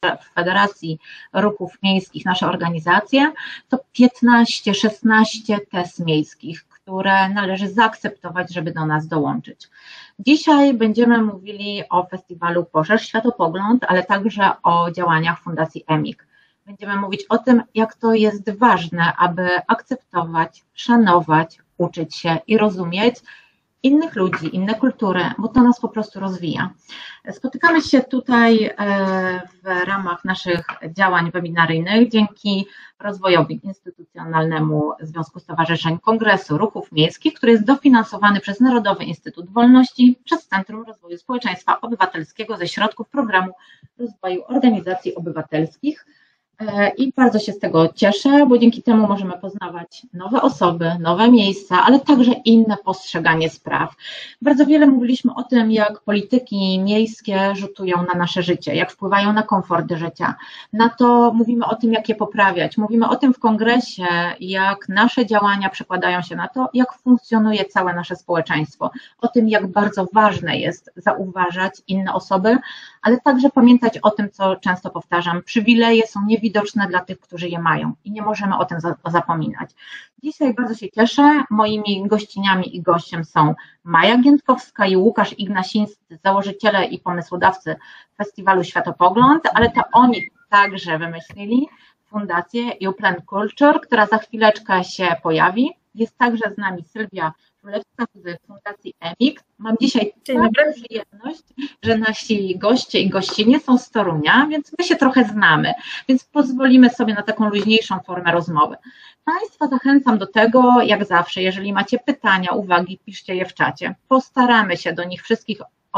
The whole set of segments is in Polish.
w Federacji Ruchów Miejskich, nasze organizacje, to 15-16 tez miejskich, które należy zaakceptować, żeby do nas dołączyć. Dzisiaj będziemy mówili o festiwalu Poszerz Światopogląd, ale także o działaniach Fundacji EMIK. Będziemy mówić o tym, jak to jest ważne, aby akceptować, szanować, uczyć się i rozumieć innych ludzi, inne kultury, bo to nas po prostu rozwija. Spotykamy się tutaj w ramach naszych działań webinaryjnych dzięki rozwojowi instytucjonalnemu Związku Stowarzyszeń Kongresu Ruchów Miejskich, który jest dofinansowany przez Narodowy Instytut Wolności przez Centrum Rozwoju Społeczeństwa Obywatelskiego ze środków Programu Rozwoju Organizacji Obywatelskich. I bardzo się z tego cieszę, bo dzięki temu możemy poznawać nowe osoby, nowe miejsca, ale także inne postrzeganie spraw. Bardzo wiele mówiliśmy o tym, jak polityki miejskie rzutują na nasze życie, jak wpływają na komfort życia. Na to mówimy o tym, jak je poprawiać. Mówimy o tym w kongresie, jak nasze działania przekładają się na to, jak funkcjonuje całe nasze społeczeństwo. O tym, jak bardzo ważne jest zauważać inne osoby, ale także pamiętać o tym, co często powtarzam, przywileje są niewidoczne dla tych, którzy je mają i nie możemy o tym zapominać. Dzisiaj bardzo się cieszę, moimi gościniami i gościem są Maja Giętkowska i Łukasz Ignasińscy, założyciele i pomysłodawcy Festiwalu Światopogląd, ale to oni także wymyślili fundację Upland Culture, która za chwileczkę się pojawi. Jest także z nami Sylwia Królewska z Fundacji EMIK. Mam dzisiaj taką przyjemność, że nasi goście i gościnie są z Torunia, więc my się trochę znamy, więc pozwolimy sobie na taką luźniejszą formę rozmowy. Państwa zachęcam do tego, jak zawsze, jeżeli macie pytania, uwagi, piszcie je w czacie. Postaramy się do nich wszystkich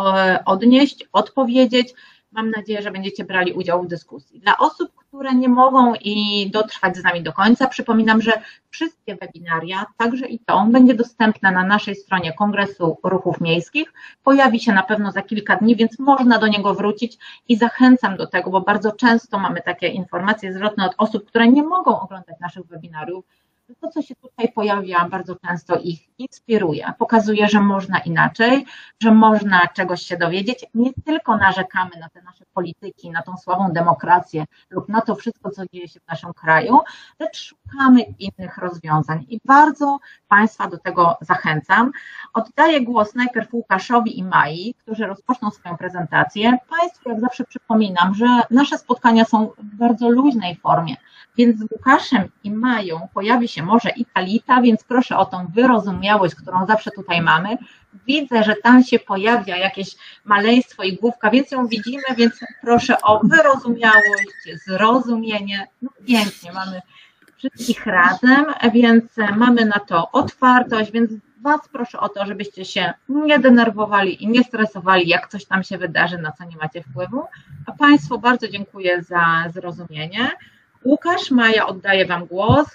odnieść, odpowiedzieć. Mam nadzieję, że będziecie brali udział w dyskusji. Dla osób, które nie mogą i dotrwać z nami do końca, przypominam, że wszystkie webinaria, także i to, będzie dostępne na naszej stronie Kongresu Ruchów Miejskich. Pojawi się na pewno za kilka dni, więc można do niego wrócić i zachęcam do tego, bo bardzo często mamy takie informacje zwrotne od osób, które nie mogą oglądać naszych webinariów. To, co się tutaj pojawia, bardzo często ich inspiruje, pokazuje, że można inaczej, że można czegoś się dowiedzieć. Nie tylko narzekamy na te nasze polityki, na tą słabą demokrację lub na to wszystko, co dzieje się w naszym kraju, lecz szukamy innych rozwiązań i bardzo Państwa do tego zachęcam. Oddaję głos najpierw Łukaszowi i Mai, którzy rozpoczną swoją prezentację. Państwu, jak zawsze przypominam, że nasze spotkania są w bardzo luźnej formie, więc z Łukaszem i Mają pojawi się może i Talita, więc proszę o tą wyrozumiałość, którą zawsze tutaj mamy. Widzę, że tam się pojawia jakieś maleństwo i główka, więc ją widzimy, więc proszę o wyrozumiałość, zrozumienie. No pięknie, mamy wszystkich razem, więc mamy na to otwartość, więc Was proszę o to, żebyście się nie denerwowali i nie stresowali, jak coś tam się wydarzy, na co nie macie wpływu. A Państwu bardzo dziękuję za zrozumienie. Łukasz, Maja, oddaję Wam głos.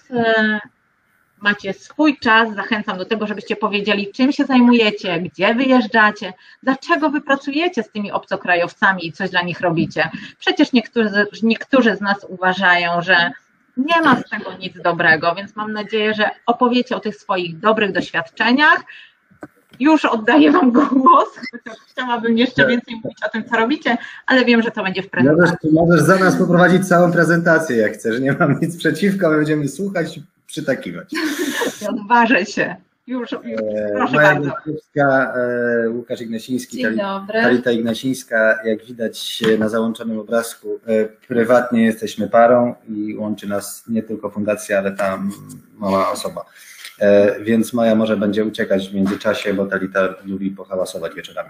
Macie swój czas, zachęcam do tego, żebyście powiedzieli, czym się zajmujecie, gdzie wyjeżdżacie, dlaczego wy pracujecie z tymi obcokrajowcami i coś dla nich robicie. Przecież niektórzy z nas uważają, że nie ma z tego nic dobrego, więc mam nadzieję, że opowiecie o tych swoich dobrych doświadczeniach. Już oddaję Wam głos, chociaż chciałabym jeszcze więcej mówić o tym, co robicie, ale wiem, że to będzie w prezentacji. Możesz za nas poprowadzić całą prezentację, jak chcesz. Nie mam nic przeciwko, my będziemy słuchać i przytakiwać. Odważę się. Już proszę Maja bardzo. Giętkowska, Łukasz Ignasiński, Talita Ignasińska. Jak widać na załączonym obrazku, prywatnie jesteśmy parą i łączy nas nie tylko fundacja, ale ta mała osoba. Więc Maja może będzie uciekać w międzyczasie, bo Talita lubi pohałasować wieczorami.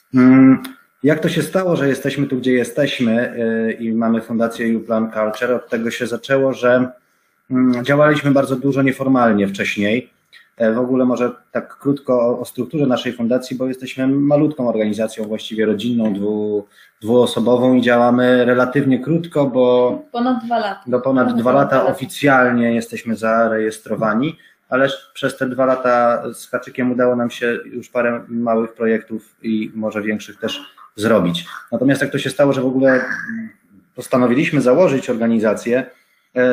Jak to się stało, że jesteśmy tu, gdzie jesteśmy i mamy fundację Upland Culture? Od tego się zaczęło, że działaliśmy bardzo dużo nieformalnie wcześniej. W ogóle może tak krótko o strukturze naszej fundacji, bo jesteśmy malutką organizacją, właściwie rodzinną, dwuosobową i działamy relatywnie krótko, bo ponad 2 lata. Do ponad 2 lata oficjalnie jesteśmy zarejestrowani, ale przez te 2 lata z haczykiem udało nam się już parę małych projektów i może większych też zrobić. Natomiast jak to się stało, że w ogóle postanowiliśmy założyć organizację,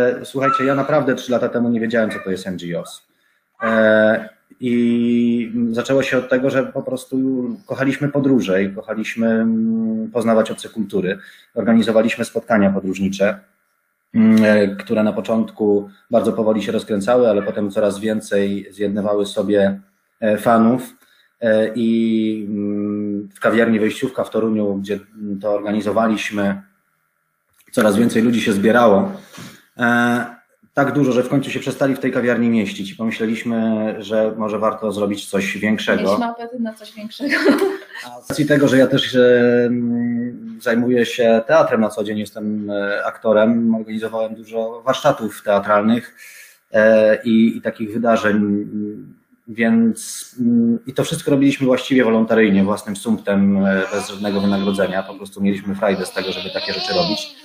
słuchajcie, ja naprawdę 3 lata temu nie wiedziałem, co to jest NGOs. I zaczęło się od tego, że po prostu kochaliśmy podróże i kochaliśmy poznawać obce kultury. Organizowaliśmy spotkania podróżnicze, które na początku bardzo powoli się rozkręcały, ale potem coraz więcej zjednywały sobie fanów. I w kawiarni Wejściówka w Toruniu, gdzie to organizowaliśmy, coraz więcej ludzi się zbierało. Tak dużo, że w końcu się przestali w tej kawiarni mieścić i pomyśleliśmy, że może warto zrobić coś większego. Mieliśmy apetyt na coś większego. A z racji tego, że ja też zajmuję się teatrem na co dzień, jestem aktorem, organizowałem dużo warsztatów teatralnych i takich wydarzeń, więc i to wszystko robiliśmy właściwie wolontaryjnie, własnym sumptem, bez żadnego wynagrodzenia. Po prostu mieliśmy frajdę z tego, żeby takie rzeczy robić.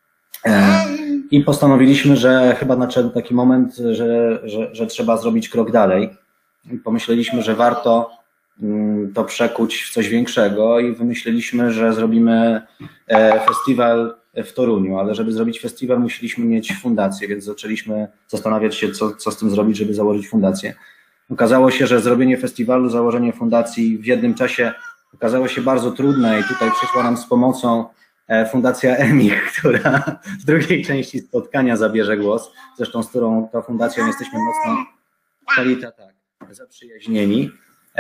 I postanowiliśmy, że chyba nadszedł taki moment, że trzeba zrobić krok dalej. I pomyśleliśmy, że warto to przekuć w coś większego i wymyśliliśmy, że zrobimy festiwal w Toruniu, ale żeby zrobić festiwal, musieliśmy mieć fundację, więc zaczęliśmy zastanawiać się, co z tym zrobić, żeby założyć fundację. Okazało się, że zrobienie festiwalu, założenie fundacji w jednym czasie okazało się bardzo trudne i tutaj przyszła nam z pomocą Fundacja EMIG, która w drugiej części spotkania zabierze głos, zresztą z którą tą fundacją jesteśmy mocno zaprzyjaźnieni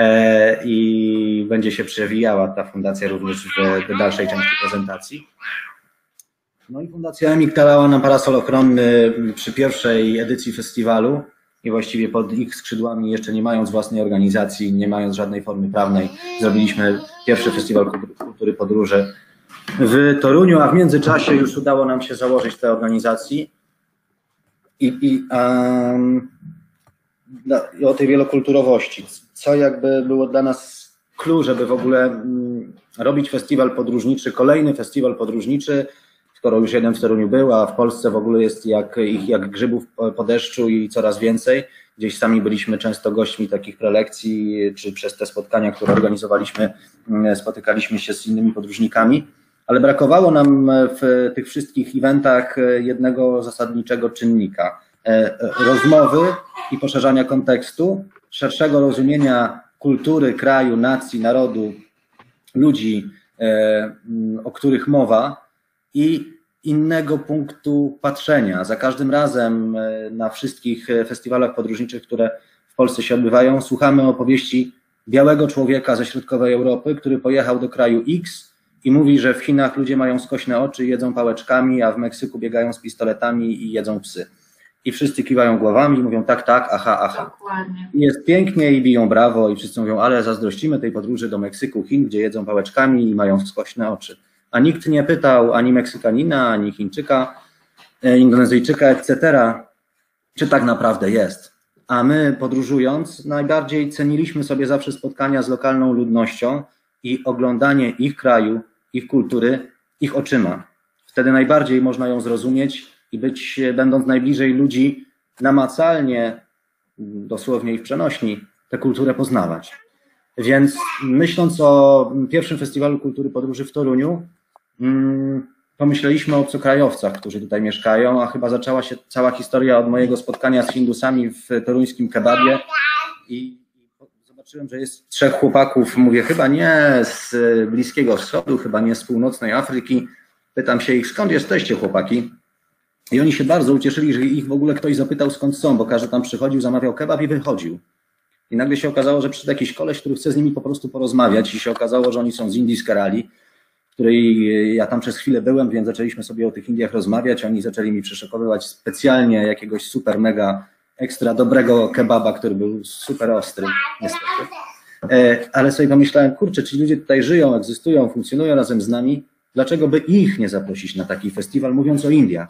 i będzie się przewijała ta fundacja również w dalszej części prezentacji. No i Fundacja EMIG dała nam parasol ochronny przy pierwszej edycji festiwalu i właściwie pod ich skrzydłami, jeszcze nie mając własnej organizacji, nie mając żadnej formy prawnej, zrobiliśmy pierwszy festiwal kultury podróży w Toruniu, a w międzyczasie już udało nam się założyć te organizacji i o tej wielokulturowości, co jakby było dla nas clue, żeby w ogóle robić festiwal podróżniczy, kolejny festiwal podróżniczy, skoro już jeden w Toruniu był, a w Polsce w ogóle jest jak grzybów po deszczu i coraz więcej. Gdzieś sami byliśmy często gośćmi takich prelekcji, czy przez te spotkania, które organizowaliśmy, spotykaliśmy się z innymi podróżnikami. Ale brakowało nam w tych wszystkich eventach jednego zasadniczego czynnika. Rozmowy i poszerzania kontekstu, szerszego rozumienia kultury, kraju, nacji, narodu, ludzi, o których mowa i innego punktu patrzenia. Za każdym razem na wszystkich festiwalach podróżniczych, które w Polsce się odbywają, słuchamy opowieści białego człowieka ze środkowej Europy, który pojechał do kraju X i mówi, że w Chinach ludzie mają skośne oczy i jedzą pałeczkami, a w Meksyku biegają z pistoletami i jedzą psy. I wszyscy kiwają głowami i mówią tak, tak, aha, aha. Dokładnie. I jest pięknie i biją brawo i wszyscy mówią, ale zazdrościmy tej podróży do Meksyku, Chin, gdzie jedzą pałeczkami i mają skośne oczy. A nikt nie pytał ani Meksykanina, ani Chińczyka, Indonezyjczyka, etc., czy tak naprawdę jest. A my, podróżując, najbardziej ceniliśmy sobie zawsze spotkania z lokalną ludnością i oglądanie ich kraju, ich kultury, ich oczyma. Wtedy najbardziej można ją zrozumieć i będąc najbliżej ludzi, namacalnie, dosłownie i w przenośni, tę kulturę poznawać. Więc myśląc o pierwszym Festiwalu Kultury Podróży w Toruniu, pomyśleliśmy o obcokrajowcach, którzy tutaj mieszkają, a chyba zaczęła się cała historia od mojego spotkania z Hindusami w toruńskim kebabie i zobaczyłem, że jest 3 chłopaków, mówię, chyba nie z Bliskiego Wschodu, chyba nie z północnej Afryki. Pytam się ich, skąd jesteście, chłopaki? I oni się bardzo ucieszyli, że ich w ogóle ktoś zapytał, skąd są, bo każdy tam przychodził, zamawiał kebab i wychodził. I nagle się okazało, że przyszedł jakiś koleś, który chce z nimi po prostu porozmawiać i się okazało, że oni są z Indii, z Kerali, w której ja tam przez chwilę byłem, więc zaczęliśmy sobie o tych Indiach rozmawiać, oni zaczęli mi przyszykowywać specjalnie jakiegoś super mega ekstra dobrego kebaba, który był super ostry, niestety. Ale sobie pomyślałem, kurczę, ci ludzie tutaj żyją, egzystują, funkcjonują razem z nami, dlaczego by ich nie zaprosić na taki festiwal, mówiąc o Indiach?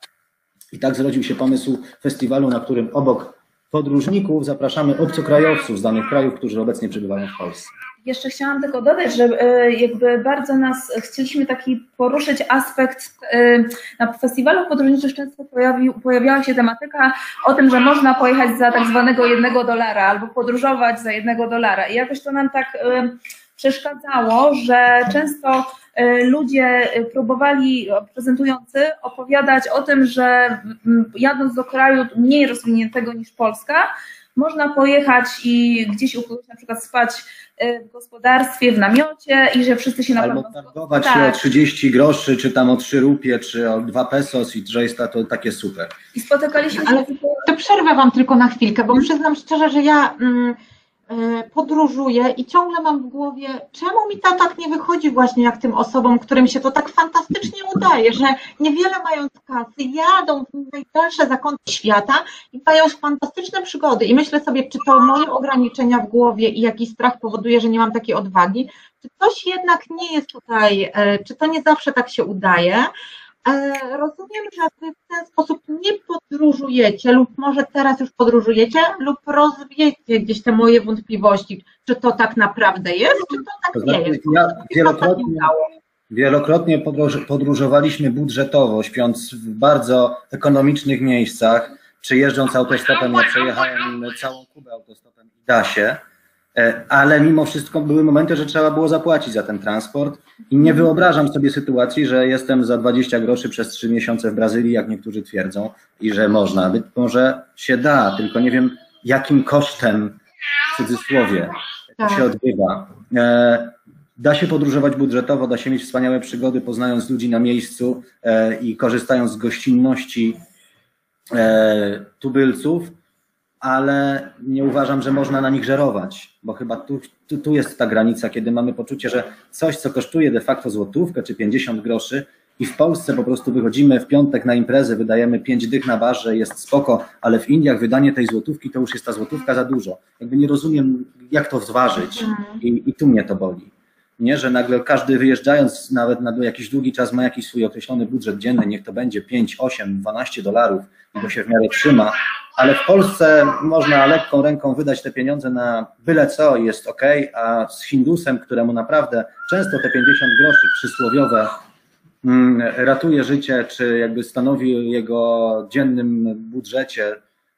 I tak zrodził się pomysł festiwalu, na którym obok podróżników zapraszamy obcokrajowców z danych krajów, którzy obecnie przebywają w Polsce. Jeszcze chciałam tylko dodać, że jakby bardzo chcieliśmy taki poruszyć aspekt, na festiwalu podróżniczych często pojawiała się tematyka o tym, że można pojechać za tak zwanego $1 albo podróżować za $1 i jakoś to nam tak przeszkadzało, że często ludzie próbowali, prezentujący, opowiadać o tym, że jadąc do kraju mniej rozwiniętego niż Polska, można pojechać i gdzieś u kogoś na przykład spać w gospodarstwie, w namiocie i że wszyscy się na pewno... Albo targować się o 30 groszy, czy tam o 3 rupie, czy o 2 pesos i że jest to takie super. I spotykaliśmy się... Ale to przerwę Wam tylko na chwilkę, bo przyznam szczerze, że ja podróżuję i ciągle mam w głowie, czemu mi to tak nie wychodzi właśnie jak tym osobom, którym się to tak fantastycznie udaje, że niewiele mając kasy, jadą w najdalsze zakątki świata i mają fantastyczne przygody i myślę sobie, czy to moje ograniczenia w głowie i jakiś strach powoduje, że nie mam takiej odwagi, czy coś jednak nie jest tutaj, czy to nie zawsze tak się udaje. Rozumiem, że Wy w ten sposób nie podróżujecie lub może teraz już podróżujecie lub rozwiecie gdzieś te moje wątpliwości, czy to tak naprawdę jest, czy to tak nie jest. Ja wielokrotnie podróżowaliśmy budżetowo, śpiąc w bardzo ekonomicznych miejscach, przyjeżdżąc autostopem, ja przejechałem całą Kubę autostopem i da się, ale mimo wszystko były momenty, że trzeba było zapłacić za ten transport i nie wyobrażam sobie sytuacji, że jestem za 20 groszy przez 3 miesiące w Brazylii, jak niektórzy twierdzą, i że można. Być może się da, tylko nie wiem jakim kosztem, w cudzysłowie, to się odbywa. Da się podróżować budżetowo, da się mieć wspaniałe przygody, poznając ludzi na miejscu i korzystając z gościnności tubylców, ale nie uważam, że można na nich żerować, bo chyba tu jest ta granica, kiedy mamy poczucie, że coś, co kosztuje de facto złotówkę czy 50 groszy i w Polsce po prostu wychodzimy w piątek na imprezę, wydajemy 5 dych na barze, jest spoko, ale w Indiach wydanie tej złotówki to już jest ta złotówka za dużo. Jakby nie rozumiem, jak to zważyć i tu mnie to boli. Nie, że nagle każdy wyjeżdżając nawet na jakiś długi czas ma jakiś swój określony budżet dzienny, niech to będzie 5, 8, 12 dolarów i to się w miarę trzyma, ale w Polsce można lekką ręką wydać te pieniądze na byle co i jest ok, a z Hindusem, któremu naprawdę często te 50 groszy przysłowiowe ratuje życie, czy jakby stanowi w jego dziennym budżecie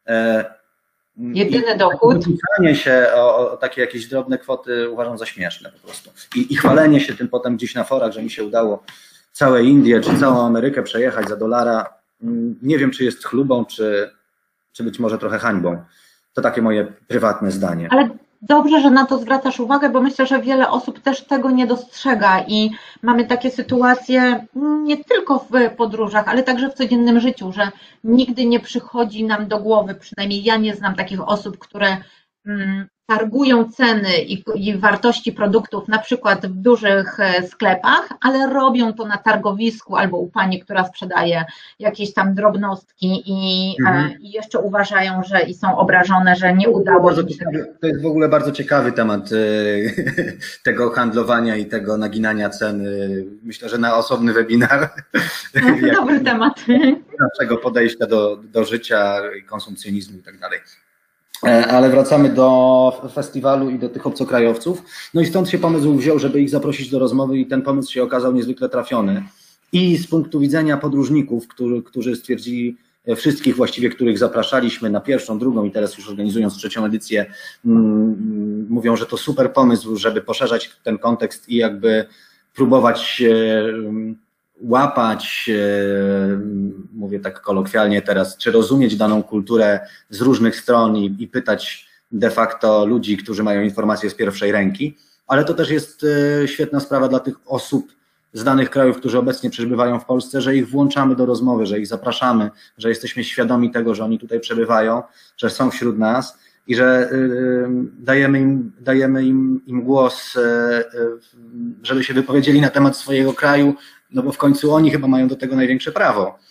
jedyny dochód. Pisanie się o takie jakieś drobne kwoty uważam za śmieszne po prostu. I chwalenie się tym potem gdzieś na forach, że mi się udało całe Indie czy całą Amerykę przejechać za dolara. Nie wiem, czy jest chlubą, czy być może trochę hańbą. To takie moje prywatne zdanie. Ale dobrze, że na to zwracasz uwagę, bo myślę, że wiele osób też tego nie dostrzega i mamy takie sytuacje nie tylko w podróżach, ale także w codziennym życiu, że nigdy nie przychodzi nam do głowy, przynajmniej ja nie znam takich osób, które targują ceny i wartości produktów na przykład w dużych sklepach, ale robią to na targowisku albo u pani, która sprzedaje jakieś tam drobnostki i jeszcze uważają, że i są obrażone, że nie udało się. To jest w ogóle bardzo ciekawy temat tego handlowania i tego naginania cen. Myślę, że na osobny webinar. Dobry temat. Naszego podejścia do życia, konsumpcjonizmu i tak dalej. Ale wracamy do festiwalu i do tych obcokrajowców. No i stąd się pomysł wziął, żeby ich zaprosić do rozmowy i ten pomysł się okazał niezwykle trafiony. I z punktu widzenia podróżników, którzy stwierdzili, wszystkich właściwie, których zapraszaliśmy na pierwszą, drugą i teraz już organizując 3. edycję, mówią, że to super pomysł, żeby poszerzać ten kontekst i jakby próbować łapać, mówię tak kolokwialnie teraz, czy rozumieć daną kulturę z różnych stron i pytać de facto ludzi, którzy mają informacje z pierwszej ręki, ale to też jest świetna sprawa dla tych osób z danych krajów, którzy obecnie przebywają w Polsce, że ich włączamy do rozmowy, że ich zapraszamy, że jesteśmy świadomi tego, że oni tutaj przebywają, że są wśród nas i że dajemy im głos, żeby się wypowiedzieli na temat swojego kraju, no bo w końcu oni chyba mają do tego największe prawo.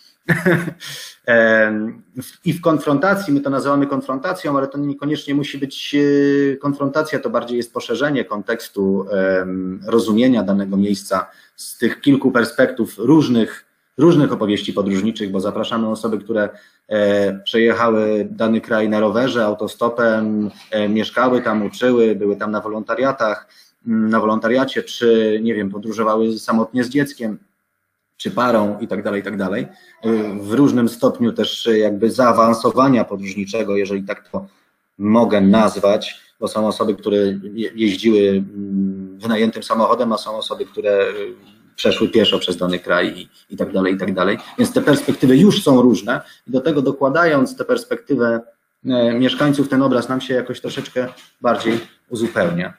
I w konfrontacji, my to nazywamy konfrontacją, ale to niekoniecznie musi być konfrontacja, to bardziej jest poszerzenie kontekstu rozumienia danego miejsca z tych kilku perspektyw różnych opowieści podróżniczych, bo zapraszamy osoby, które przejechały dany kraj na rowerze, autostopem, mieszkały tam, uczyły, były tam na wolontariacie, czy nie wiem, podróżowały samotnie z dzieckiem, czy parą i tak dalej, w różnym stopniu też jakby zaawansowania podróżniczego, jeżeli tak to mogę nazwać, bo są osoby, które jeździły wynajętym samochodem, a są osoby, które przeszły pieszo przez dany kraj i tak dalej, więc te perspektywy już są różne i do tego dokładając tę perspektywę mieszkańców ten obraz nam się jakoś troszeczkę bardziej uzupełnia.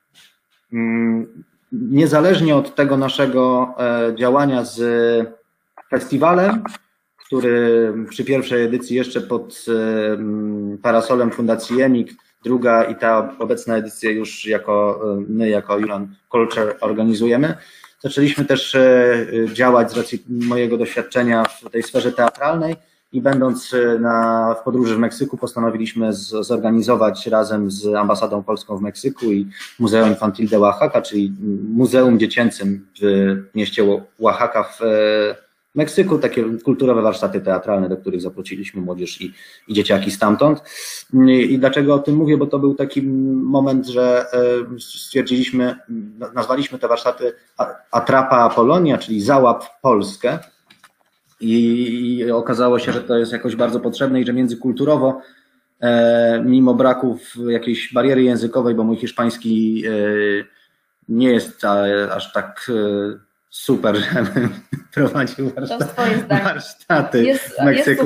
Niezależnie od tego naszego działania z festiwalem, który przy pierwszej edycji jeszcze pod parasolem Fundacji EMIK, druga i ta obecna edycja już jako Julian Culture organizujemy. Zaczęliśmy też działać z racji mojego doświadczenia w tej sferze teatralnej i będąc w podróży w Meksyku postanowiliśmy zorganizować razem z Ambasadą Polską w Meksyku i Muzeum Infantil de Oaxaca, czyli Muzeum Dziecięcym w mieście Oaxaca w Meksyku, takie kulturowe warsztaty teatralne, do których zaprosiliśmy młodzież i dzieciaki stamtąd. I dlaczego o tym mówię? Bo to był taki moment, że stwierdziliśmy, nazwaliśmy te warsztaty Atrapa Apolonia, czyli Załap Polskę. I okazało się, że to jest jakoś bardzo potrzebne i że międzykulturowo, mimo braków jakiejś bariery językowej, bo mój hiszpański nie jest aż tak super, żebym prowadził warsztaty w Meksyku.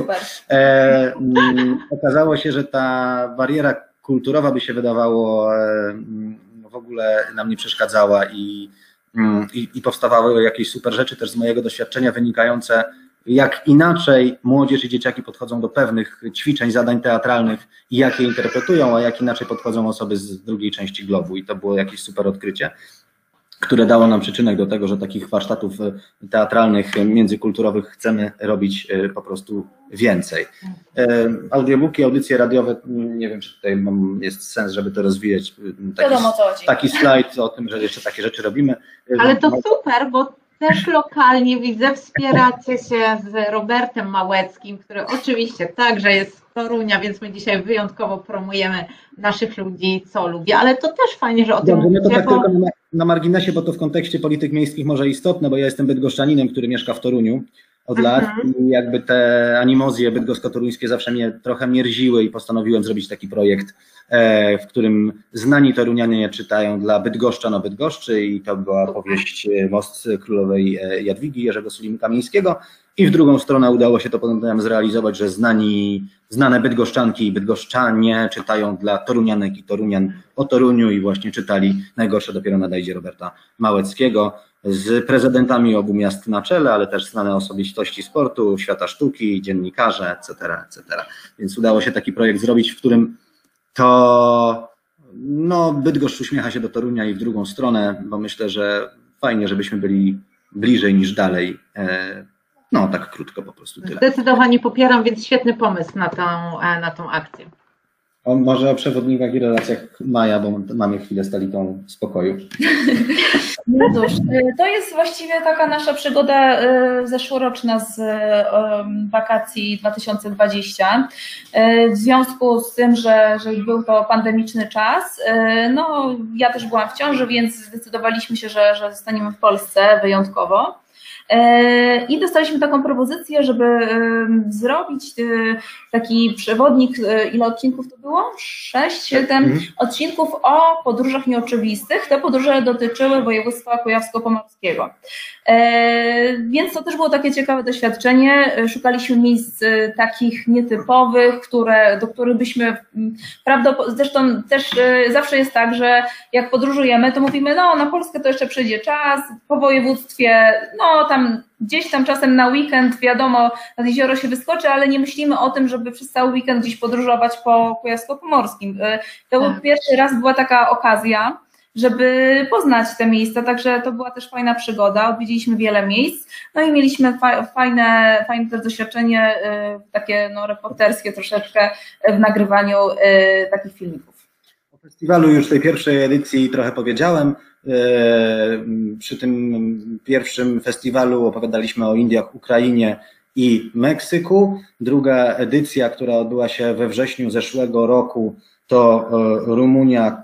Okazało się, że ta bariera kulturowa, by się wydawało, w ogóle nam nie przeszkadzała i powstawały jakieś super rzeczy też z mojego doświadczenia wynikające, jak inaczej młodzież i dzieciaki podchodzą do pewnych ćwiczeń, zadań teatralnych i jak je interpretują, a jak inaczej podchodzą osoby z drugiej części globu. I to było jakieś super odkrycie, które dało nam przyczynek do tego, że takich warsztatów teatralnych, międzykulturowych chcemy robić po prostu więcej. Audiobooki, audycje radiowe, nie wiem, czy tutaj jest sens, żeby to rozwijać. Taki slajd o tym, że jeszcze takie rzeczy robimy. Ale to super, bo też lokalnie widzę, wspieracie się z Robertem Małeckim, który oczywiście także jest z Torunia, więc my dzisiaj wyjątkowo promujemy naszych ludzi, co lubię, ale to też fajnie, że o tym mówicie. No to tak tylko na marginesie, bo to w kontekście polityk miejskich może istotne, bo ja jestem bydgoszczaninem, który mieszka w Toruniu od lat i jakby te animozje bydgosko-toruńskie zawsze mnie trochę mierziły i postanowiłem zrobić taki projekt, w którym znani torunianie czytają dla Bydgoszczan o Bydgoszczy i to była powieść Most Królowej Jadwigi Jerzego Sulim-Kamińskiego i w drugą stronę udało się to potem zrealizować, że znane bydgoszczanki i bydgoszczanie czytają dla torunianek i torunian o Toruniu i właśnie czytali Najgorsze dopiero nadejdzie Roberta Małeckiego z prezydentami obu miast na czele, ale też znane osobistości sportu, świata sztuki, dziennikarze, etc., etc. Więc udało się taki projekt zrobić, w którym to Bydgoszcz uśmiecha się do Torunia i w drugą stronę, bo myślę, że fajnie, żebyśmy byli bliżej niż dalej. Tak krótko po prostu tyle. Zdecydowanie popieram, więc świetny pomysł na tą akcję. Może o przewodnikach i relacjach Maja, bo mamy chwilę z Talitą spokoju. No cóż, to jest właściwie taka nasza przygoda zeszłoroczna z wakacji 2020. W związku z tym, że był to pandemiczny czas, ja też byłam w ciąży, więc zdecydowaliśmy się, że zostaniemy w Polsce wyjątkowo. I dostaliśmy taką propozycję, żeby zrobić taki przewodnik, ile odcinków to było? 6-7 odcinków o podróżach nieoczywistych. Te podróże dotyczyły województwa kujawsko-pomorskiego. Więc to też było takie ciekawe doświadczenie. Szukaliśmy miejsc takich nietypowych, do których byśmy zresztą też zawsze jest tak, że jak podróżujemy, to mówimy, na Polskę to jeszcze przyjdzie czas, po województwie, tam gdzieś tam czasem na weekend, wiadomo, nad jezioro się wyskoczy, ale nie myślimy o tym, żeby przez cały weekend gdzieś podróżować po Kujawsko-Pomorskim. To pierwszy raz była taka okazja, żeby poznać te miejsca, także to była też fajna przygoda, odwiedziliśmy wiele miejsc, i mieliśmy fajne też doświadczenie, takie reporterskie troszeczkę w nagrywaniu takich filmików. O festiwalu już tej pierwszej edycji trochę powiedziałem. Przy tym pierwszym festiwalu opowiadaliśmy o Indiach, Ukrainie i Meksyku. Druga edycja, która odbyła się we wrześniu zeszłego roku, to Rumunia,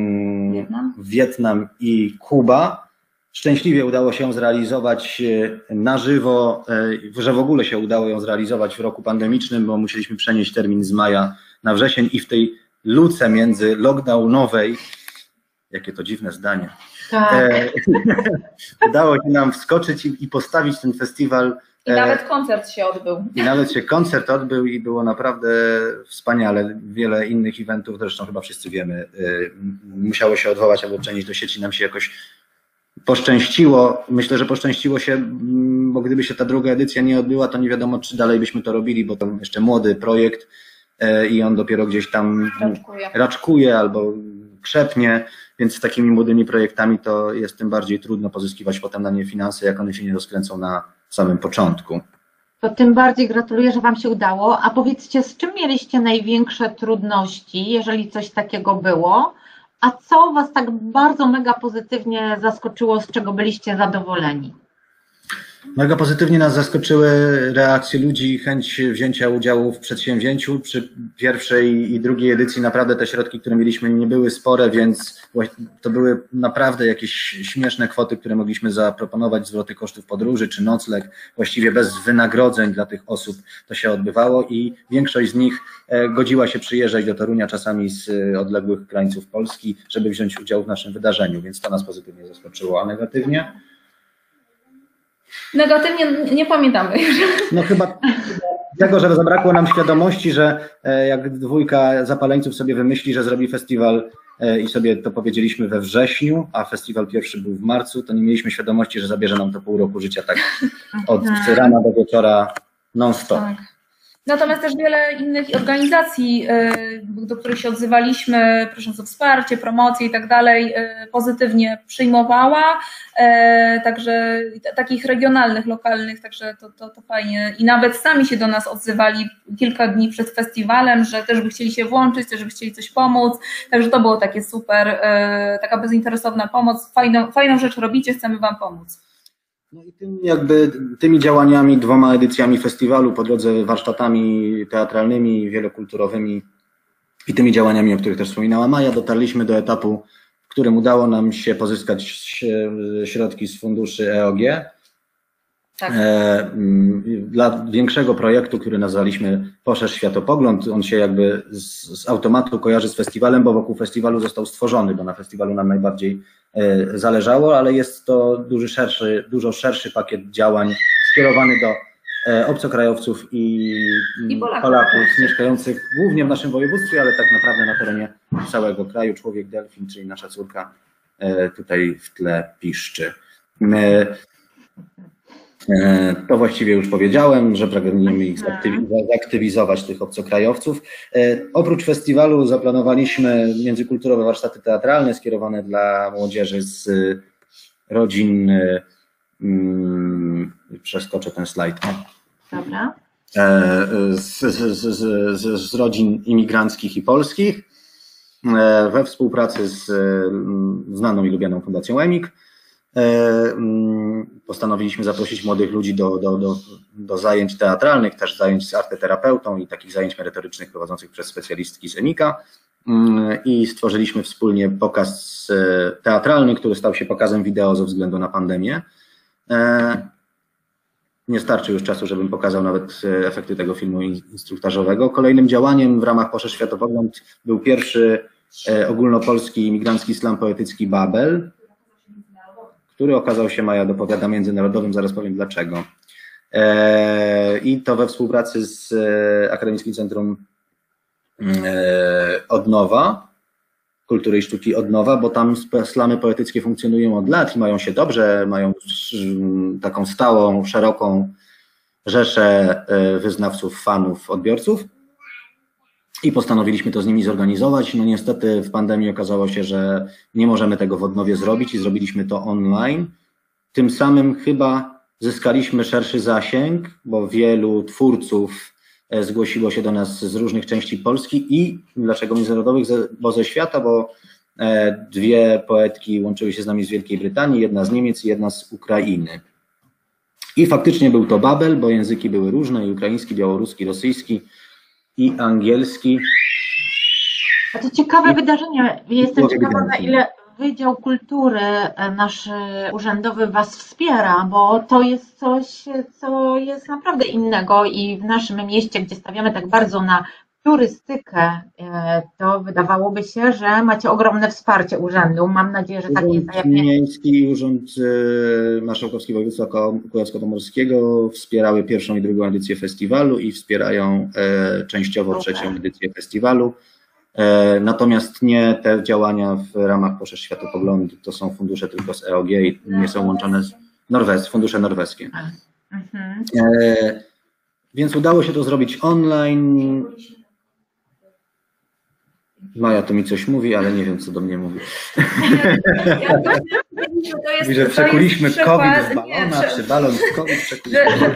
Wietnam i Kuba. Szczęśliwie udało się ją zrealizować na żywo, że w ogóle się udało ją zrealizować w roku pandemicznym, bo musieliśmy przenieść termin z maja na wrzesień i w tej luce między lockdownowej, jakie to dziwne zdanie, udało się nam wskoczyć i postawić ten festiwal I nawet koncert się odbył. I nawet się koncert odbył i było naprawdę wspaniale. Wiele innych eventów, zresztą chyba wszyscy wiemy, musiało się odwołać albo przenieść do sieci. Nam się jakoś poszczęściło. Myślę, że poszczęściło się, bo gdyby się ta druga edycja nie odbyła, to nie wiadomo, czy dalej byśmy to robili, bo to jeszcze młody projekt i on dopiero gdzieś tam raczkuje albo krzepnie, więc z takimi młodymi projektami to jest tym bardziej trudno pozyskiwać potem na nie finanse, jak one się nie rozkręcą na samym początku. To tym bardziej gratuluję, że Wam się udało. A powiedzcie, z czym mieliście największe trudności, jeżeli coś takiego było? A co Was tak bardzo mega pozytywnie zaskoczyło, z czego byliście zadowoleni? Mega pozytywnie nas zaskoczyły reakcje ludzi, chęć wzięcia udziału w przedsięwzięciu. Przy pierwszej i drugiej edycji naprawdę te środki, które mieliśmy, nie były spore, więc to były naprawdę jakieś śmieszne kwoty, które mogliśmy zaproponować, zwroty kosztów podróży czy nocleg, właściwie bez wynagrodzeń dla tych osób to się odbywało i większość z nich godziła się przyjeżdżać do Torunia, czasami z odległych krańców Polski, żeby wziąć udział w naszym wydarzeniu, więc to nas pozytywnie zaskoczyło, a negatywnie? Negatywnie nie pamiętamy już. No chyba tego, że zabrakło nam świadomości, że jak dwójka zapaleńców sobie wymyśli, że zrobi festiwal i sobie to powiedzieliśmy we wrześniu, a festiwal pierwszy był w marcu, to nie mieliśmy świadomości, że zabierze nam to pół roku życia tak od rana do wieczora non-stop. Tak. Natomiast też wiele innych organizacji, do których się odzywaliśmy, prosząc o wsparcie, promocję i tak dalej, pozytywnie przyjmowała, także takich regionalnych, lokalnych, także to fajnie. I nawet sami się do nas odzywali kilka dni przed festiwalem, że też by chcieli się włączyć, też by chcieli coś pomóc, także to było takie super, taka bezinteresowna pomoc, fajną rzecz robicie, chcemy Wam pomóc. No i tymi działaniami, 2 edycjami festiwalu, po drodze warsztatami teatralnymi, wielokulturowymi i tymi działaniami, o których też wspominała Maja, dotarliśmy do etapu, w którym udało nam się pozyskać środki z funduszy EOG. Tak. Dla większego projektu, który nazwaliśmy Poszerz Światopogląd, on się jakby z automatu kojarzy z festiwalem, bo wokół festiwalu został stworzony, bo na festiwalu nam najbardziej zależało, ale jest to dużo szerszy pakiet działań skierowany do obcokrajowców i Polaków mieszkających głównie w naszym województwie, ale tak naprawdę na terenie całego kraju. Człowiek Delfin, czyli nasza córka, tutaj w tle piszczy. To właściwie już powiedziałem, że pragniemy ich zaktywizować, tych obcokrajowców. Oprócz festiwalu zaplanowaliśmy międzykulturowe warsztaty teatralne skierowane dla młodzieży z rodzin, przeskoczę ten slajd. Dobra. Z rodzin imigranckich i polskich we współpracy z znaną i lubianą Fundacją EMIK. Postanowiliśmy zaprosić młodych ludzi do zajęć teatralnych, też zajęć z arteterapeutą i takich zajęć merytorycznych prowadzonych przez specjalistki z EMIK-a i stworzyliśmy wspólnie pokaz teatralny, który stał się pokazem wideo ze względu na pandemię. Nie starczy już czasu, żebym pokazał nawet efekty tego filmu instruktażowego. Kolejnym działaniem w ramach Poszerz Światopogląd był pierwszy ogólnopolski imigrancki slam poetycki Babel, który okazał się, Maja dopowiada, międzynarodowym, zaraz powiem dlaczego. I to we współpracy z Akademickim Centrum Odnowa, Kultury i Sztuki Odnowa, bo tam slamy poetyckie funkcjonują od lat i mają się dobrze, mają taką stałą, szeroką rzeszę wyznawców, fanów, odbiorców. I postanowiliśmy to z nimi zorganizować. No niestety w pandemii okazało się, że nie możemy tego w Odnowie zrobić i zrobiliśmy to online. Tym samym chyba zyskaliśmy szerszy zasięg, bo wielu twórców zgłosiło się do nas z różnych części Polski i dlaczego międzynarodowych, bo ze świata, bo 2 poetki łączyły się z nami z Wielkiej Brytanii, jedna z Niemiec i jedna z Ukrainy. I faktycznie był to Babel, bo języki były różne, i ukraiński, białoruski, rosyjski i angielski. A to ciekawe wydarzenie. Jestem ciekawa, na ile Wydział Kultury nasz urzędowy Was wspiera, bo to jest coś, co jest naprawdę innego i w naszym mieście, gdzie stawiamy tak bardzo na turystykę, to wydawałoby się, że macie ogromne wsparcie urzędu. Mam nadzieję, że tak jest. Urząd Miejski, Urząd Marszałkowski Województwa Kujawsko-Pomorskiego wspierały pierwszą i drugą edycję festiwalu i wspierają częściowo trzecią edycję festiwalu. Natomiast nie te działania w ramach Poszerz Światopoglądu, to są fundusze tylko z EOG i nie są łączone z fundusze norweskie. Więc udało się to zrobić online. Maja to mi coś mówi, ale nie wiem, co do mnie mówi. Mówi, że przekuliśmy COVID w balona, czy balon w COVID przekuliśmy.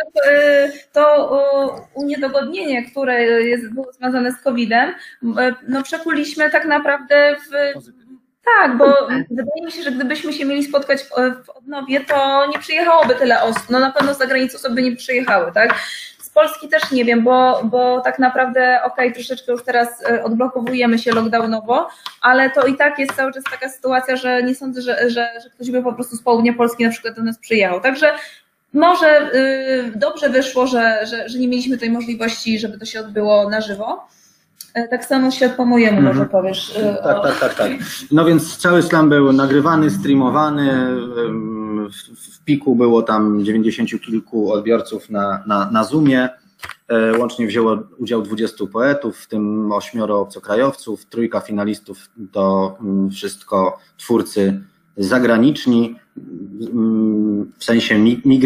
To uniedogodnienie, które było związane z COVID-em, no przekuliśmy tak naprawdę w... Tak, bo wydaje mi się, że gdybyśmy się mieli spotkać w Odnowie, to nie przyjechałoby tyle osób. No na pewno z zagranicy osoby nie przyjechały, tak? Z Polski też nie wiem, bo tak naprawdę troszeczkę już teraz odblokowujemy się lockdownowo, ale to i tak jest cały czas taka sytuacja, że nie sądzę, że ktoś by po prostu z południa Polski na przykład do nas przyjechał. Także może dobrze wyszło, że nie mieliśmy tej możliwości, żeby to się odbyło na żywo. Tak samo Świat po mojemu, może powiesz. Tak. No więc cały slam był nagrywany, streamowany. W piku było tam 90 kilku odbiorców na Zoomie. Łącznie wzięło udział 20 poetów, w tym 8 obcokrajowców, 3 finalistów to wszystko twórcy zagraniczni, w sensie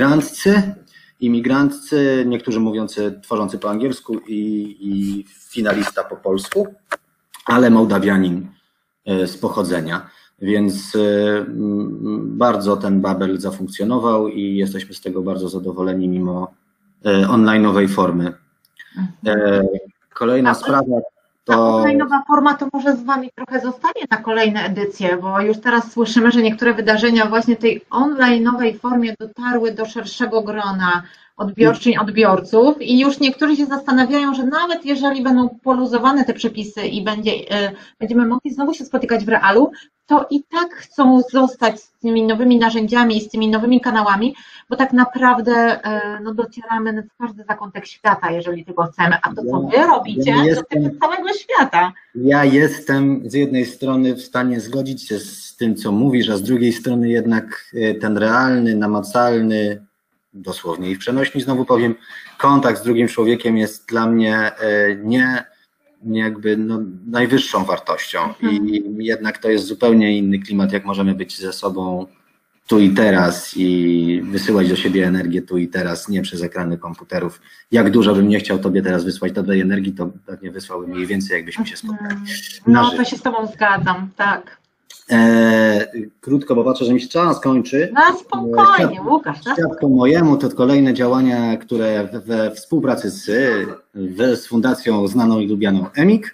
imigrantcy, niektórzy tworzący po angielsku i finalista po polsku, ale Mołdawianin z pochodzenia. Więc bardzo ten Babel zafunkcjonował i jesteśmy z tego bardzo zadowoleni mimo online'owej formy. Kolejna sprawa to... Ta online'owa forma to może z Wami trochę zostanie na kolejne edycje, bo już teraz słyszymy, że niektóre wydarzenia właśnie tej online'owej formie dotarły do szerszego grona odbiorczyń, odbiorców i już niektórzy się zastanawiają, że nawet jeżeli będą poluzowane te przepisy i będziemy mogli znowu się spotykać w realu, to i tak chcą zostać z tymi nowymi narzędziami i z tymi nowymi kanałami, bo tak naprawdę docieramy w każdy zakątek świata, jeżeli tego chcemy, a to co Wy robicie, dotyczy całego świata. Ja jestem z jednej strony w stanie zgodzić się z tym, co mówisz, a z drugiej strony jednak ten realny, namacalny, dosłownie i w przenośni znowu powiem, kontakt z drugim człowiekiem jest dla mnie najwyższą wartością i jednak to jest zupełnie inny klimat, jak możemy być ze sobą tu i teraz i wysyłać do siebie energię tu i teraz, nie przez ekrany komputerów. Jak dużo bym nie chciał Tobie teraz wysłać tej energii, to pewnie wysłałbym jej więcej, jakbyśmy się spotkali. No to się z Tobą zgadzam, tak. Krótko, bo patrzę, że mi się czas kończy. No spokojnie, Łukasz. Świat po mojemu to kolejne działania, które we współpracy z fundacją znaną i lubianą EMIK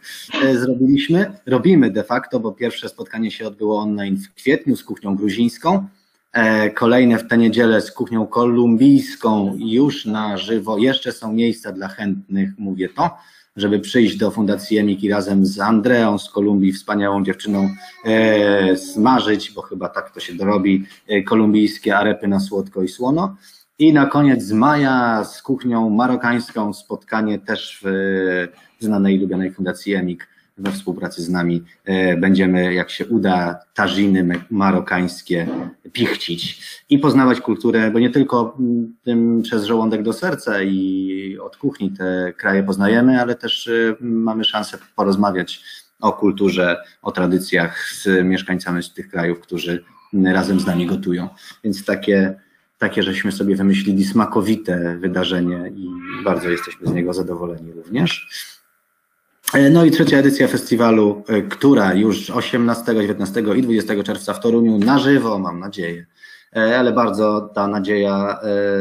robimy de facto, bo pierwsze spotkanie się odbyło online w kwietniu z kuchnią gruzińską, kolejne w tę niedzielę z kuchnią kolumbijską już na żywo. Jeszcze są miejsca dla chętnych, mówię to, żeby przyjść do Fundacji EMIK i razem z Andreą z Kolumbii, wspaniałą dziewczyną, smażyć, bo chyba tak to się dorobi, kolumbijskie arepy na słodko i słono. I na koniec z maja z kuchnią marokańską spotkanie też w znanej i lubianej Fundacji EMIK we współpracy z nami. Będziemy, jak się uda, tażiny marokańskie pichcić i poznawać kulturę, bo nie tylko tym przez żołądek do serca i od kuchni te kraje poznajemy, ale też mamy szansę porozmawiać o kulturze, o tradycjach z mieszkańcami z tych krajów, którzy razem z nami gotują. Więc takie żeśmy sobie wymyślili smakowite wydarzenie i bardzo jesteśmy z niego zadowoleni również. No i trzecia edycja festiwalu, która już 18, 19 i 20 czerwca w Toruniu na żywo, mam nadzieję, ale bardzo ta nadzieja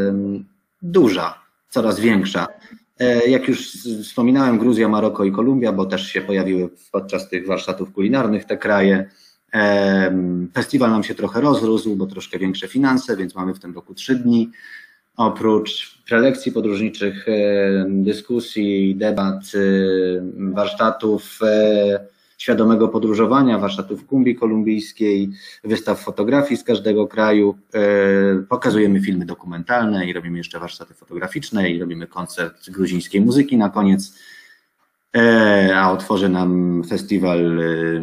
duża, coraz większa. Jak już wspominałem, Gruzja, Maroko i Kolumbia, bo też się pojawiły podczas tych warsztatów kulinarnych te kraje. Festiwal nam się trochę rozrósł, bo troszkę większe finanse, więc mamy w tym roku 3 dni. Oprócz prelekcji podróżniczych, dyskusji, debat, warsztatów świadomego podróżowania, warsztatów kumbi kolumbijskiej, wystaw fotografii z każdego kraju, pokazujemy filmy dokumentalne i robimy jeszcze warsztaty fotograficzne i robimy koncert gruzińskiej muzyki na koniec. a otworzy nam festiwal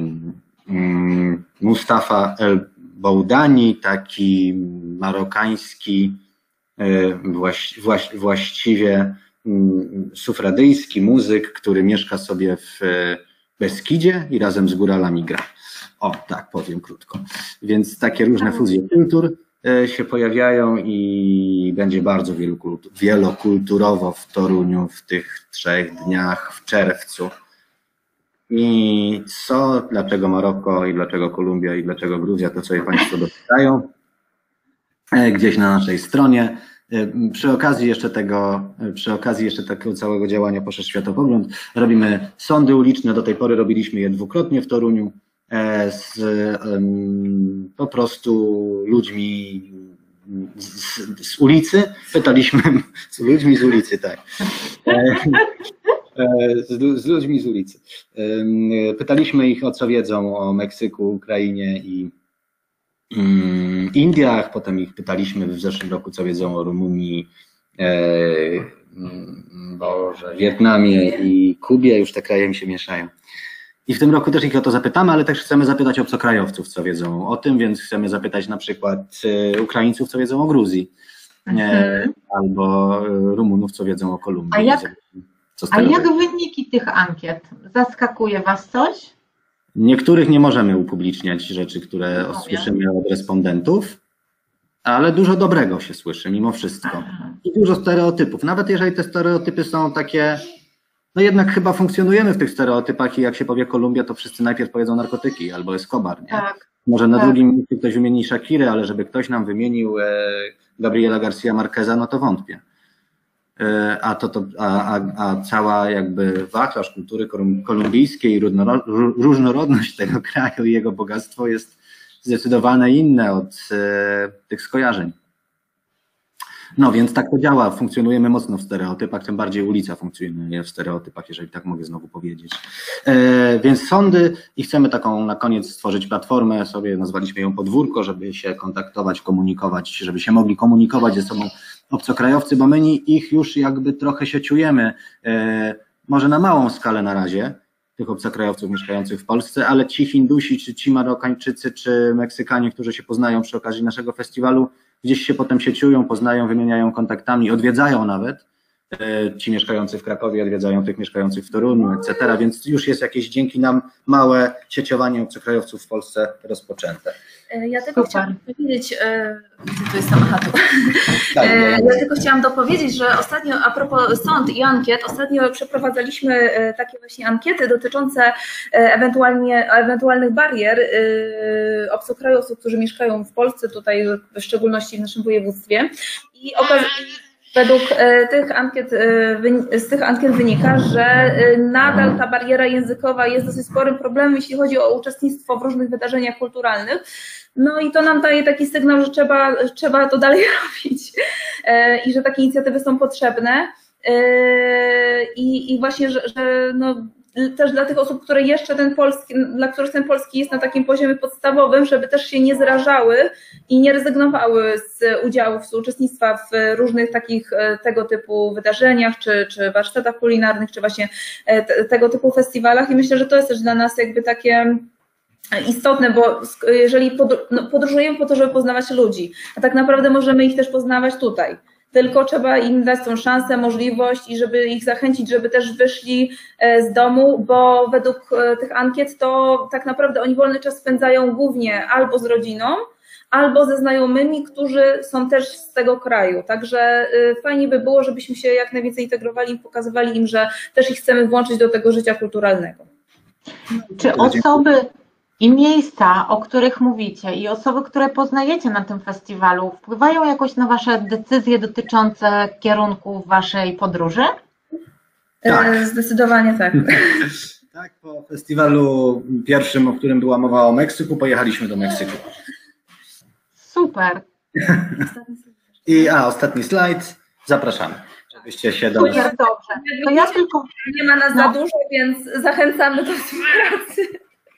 Mustafa El Boudani, taki marokański, właściwie sufradyjski muzyk, który mieszka sobie w Beskidzie i razem z góralami gra. O, tak powiem krótko. Więc takie różne fuzje kultur się pojawiają i będzie bardzo wielokulturowo w Toruniu w tych 3 dniach w czerwcu. I dlaczego Maroko i dlaczego Kolumbia i dlaczego Gruzja, to sobie Państwo doczytają gdzieś na naszej stronie. Przy okazji jeszcze tego całego działania Poszedł Światopogląd robimy sądy uliczne, do tej pory robiliśmy je 2-krotnie w Toruniu z po prostu ludźmi z ulicy, pytaliśmy z ludźmi z ulicy, tak. Z ludźmi z ulicy. Pytaliśmy ich, o co wiedzą o Meksyku, Ukrainie i Indiach, potem ich pytaliśmy w zeszłym roku, co wiedzą o Rumunii, Wietnamie i Kubie, już te kraje mi się mieszają. I w tym roku też ich o to zapytamy, ale też chcemy zapytać obcokrajowców, co wiedzą o tym, więc chcemy zapytać na przykład Ukraińców, co wiedzą o Gruzji, albo Rumunów, co wiedzą o Kolumbii. A jak wyniki tych ankiet? Zaskakuje Was coś? Niektórych nie możemy upubliczniać rzeczy, które słyszymy od respondentów, ale dużo dobrego się słyszy mimo wszystko. I dużo stereotypów. Nawet jeżeli te stereotypy są takie, no jednak chyba funkcjonujemy w tych stereotypach i jak się powie Kolumbia, to wszyscy najpierw powiedzą narkotyki albo Escobar, nie? Tak. Może na drugim miejscu ktoś wymieni Shakirę, ale żeby ktoś nam wymienił Gabriela Garcia Marqueza, no to wątpię. A cała jakby wachlarz kultury kolumbijskiej, różnorodność tego kraju i jego bogactwo jest zdecydowanie inne od tych skojarzeń. No więc tak to działa, funkcjonujemy mocno w stereotypach, tym bardziej ulica funkcjonuje w stereotypach, jeżeli tak mogę znowu powiedzieć. Więc sądy i chcemy taką na koniec stworzyć platformę, sobie nazwaliśmy ją Podwórko, żeby się kontaktować, komunikować, żeby się mogli komunikować ze sobą obcokrajowcy, bo my ich już jakby trochę sieciujemy, może na małą skalę na razie, tych obcokrajowców mieszkających w Polsce, ale ci Hindusi, czy ci Marokańczycy, czy Meksykanie, którzy się poznają przy okazji naszego festiwalu, gdzieś się potem sieciują, poznają, wymieniają kontaktami, odwiedzają nawet. Ci mieszkający w Krakowie odwiedzają tych mieszkających w Toruniu, etc. Więc już jest jakieś dzięki nam małe sieciowanie obcokrajowców w Polsce rozpoczęte. Ja tylko chciałam powiedzieć, tu jest samochód. Ja tylko chciałam dopowiedzieć, że ostatnio a propos sąd i ankiet, ostatnio przeprowadzaliśmy takie właśnie ankiety dotyczące ewentualnych barier obcokrajowców, którzy mieszkają w Polsce, tutaj w szczególności w naszym województwie. I według z tych ankiet wynika, że nadal ta bariera językowa jest dosyć sporym problemem, jeśli chodzi o uczestnictwo w różnych wydarzeniach kulturalnych. No i to nam daje taki sygnał, że trzeba to dalej robić i że takie inicjatywy są potrzebne. I właśnie, że no, też dla tych osób, które jeszcze dla których ten polski jest na takim poziomie podstawowym, żeby też się nie zrażały i nie rezygnowały z udziału, z uczestnictwa w różnych takich tego typu wydarzeniach, czy warsztatach kulinarnych, czy właśnie tego typu festiwalach. I myślę, że to jest też dla nas jakby takie istotne, bo jeżeli podróżujemy po to, żeby poznawać ludzi, a tak naprawdę możemy ich też poznawać tutaj. Tylko trzeba im dać tą szansę, możliwość i żeby ich zachęcić, żeby też wyszli z domu, bo według tych ankiet to tak naprawdę oni wolny czas spędzają głównie albo z rodziną, albo ze znajomymi, którzy są też z tego kraju. Także fajnie by było, żebyśmy się jak najwięcej integrowali i pokazywali im, że też ich chcemy włączyć do tego życia kulturalnego. Czy osoby i miejsca, o których mówicie, i osoby, które poznajecie na tym festiwalu, wpływają jakoś na Wasze decyzje dotyczące kierunku Waszej podróży? Tak. Zdecydowanie tak. Tak, po festiwalu pierwszym, o którym była mowa o Meksyku, pojechaliśmy do Meksyku. Super. I ostatni slajd. Zapraszamy, żebyście się do nas... Super, dobrze. To ja tylko... Nie ma nas za dużo, więc zachęcamy do współpracy.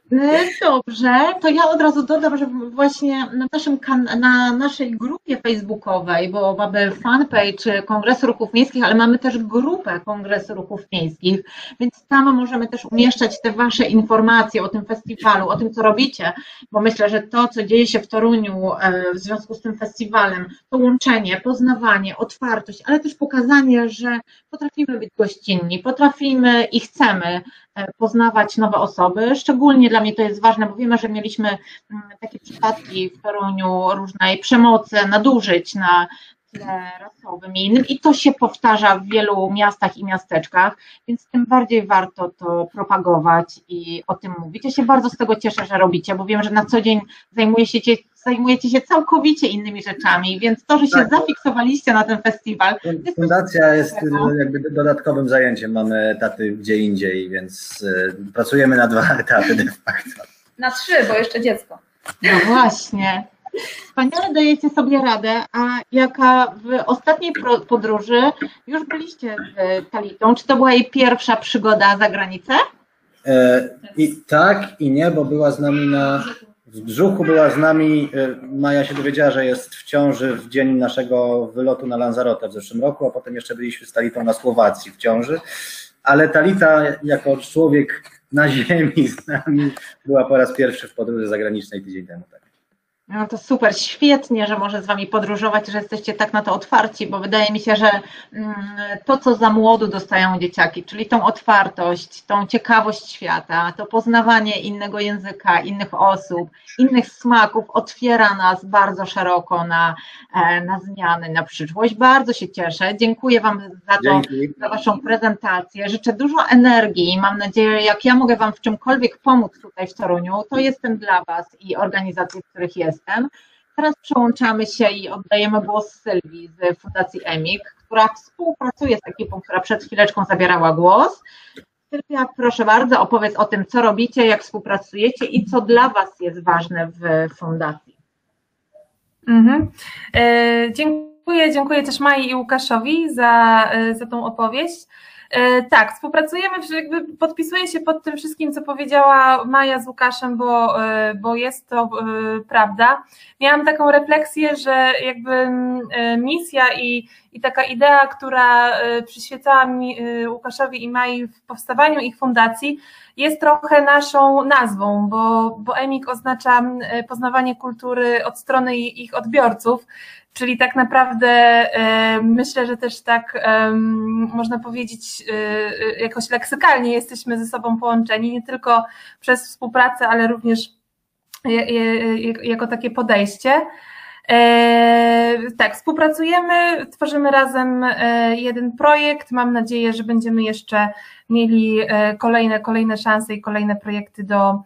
Dobrze, to ja od razu dodam, że właśnie na naszej grupie facebookowej, bo mamy fanpage Kongresu Ruchów Miejskich, ale mamy też grupę Kongresu Ruchów Miejskich, więc tam możemy też umieszczać te Wasze informacje o tym festiwalu, o tym, co robicie, bo myślę, że to, co dzieje się w Toruniu w związku z tym festiwalem, to łączenie, poznawanie, otwartość, ale też pokazanie, że potrafimy być gościnni, potrafimy i chcemy poznawać nowe osoby. Szczególnie dla mnie to jest ważne, bo wiemy, że mieliśmy takie przypadki w Toruniu różnej przemocy, nadużyć na tle rasowym i innym i to się powtarza w wielu miastach i miasteczkach, więc tym bardziej warto to propagować i o tym mówić. Ja się bardzo z tego cieszę, że robicie, bo wiem, że na co dzień zajmujecie się całkowicie innymi rzeczami, więc to, że się zafiksowaliście na ten festiwal. Fundacja jest jakby dodatkowym zajęciem, mamy etaty gdzie indziej, więc pracujemy na 2 etaty de facto. Na 3, bo jeszcze dziecko. No właśnie. Wspaniale dajecie sobie radę, a jaka w ostatniej podróży już byliście z Talitą? Czy to była jej pierwsza przygoda za granicę? I tak i nie, bo była z nami w brzuchu była z nami, Maja się dowiedziała, że jest w ciąży w dzień naszego wylotu na Lanzarote w zeszłym roku, a potem jeszcze byliśmy z Talitą na Słowacji w ciąży, ale Talita jako człowiek na ziemi z nami była po raz pierwszy w podróży zagranicznej tydzień temu. Tak. No to super, świetnie, że może z Wami podróżować, że jesteście tak na to otwarci, bo wydaje mi się, że to, co za młodu dostają dzieciaki, czyli tą otwartość, tą ciekawość świata, to poznawanie innego języka, innych osób, innych smaków otwiera nas bardzo szeroko na zmiany, na przyszłość. Bardzo się cieszę. Dziękuję Wam za to, za Waszą prezentację. Życzę dużo energii. Mam nadzieję, jak ja mogę Wam w czymkolwiek pomóc tutaj w Toruniu, to jestem dla Was i organizacji, w których jestem. Teraz przełączamy się i oddajemy głos Sylwii z Fundacji EMIK, która współpracuje z ekipą, która przed chwileczką zabierała głos. Sylwia, proszę bardzo, opowiedz o tym, co robicie, jak współpracujecie i co dla Was jest ważne w fundacji. Dziękuję też Mai i Łukaszowi za tą opowieść. Tak, współpracujemy, jakby podpisuję się pod tym wszystkim, co powiedziała Maja z Łukaszem, bo jest to prawda. Miałam taką refleksję, że jakby misja i taka idea, która przyświecała mi Łukaszowi i Mai w powstawaniu ich fundacji, jest trochę naszą nazwą, bo EMIK oznacza poznawanie kultury od strony ich odbiorców. Czyli tak naprawdę myślę, że też tak można powiedzieć jakoś leksykalnie jesteśmy ze sobą połączeni, nie tylko przez współpracę, ale również jako takie podejście. Tak, współpracujemy, tworzymy razem jeden projekt. Mam nadzieję, że będziemy jeszcze mieli kolejne szanse i kolejne projekty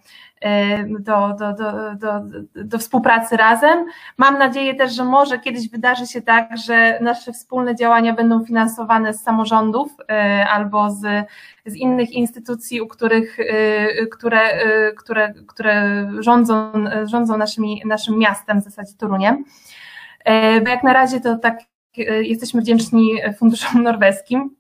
do współpracy razem. Mam nadzieję też, że może kiedyś wydarzy się tak, że nasze wspólne działania będą finansowane z samorządów albo z innych instytucji, które rządzą naszym miastem, w zasadzie Toruniem. Bo jak na razie to tak jesteśmy wdzięczni funduszom norweskim.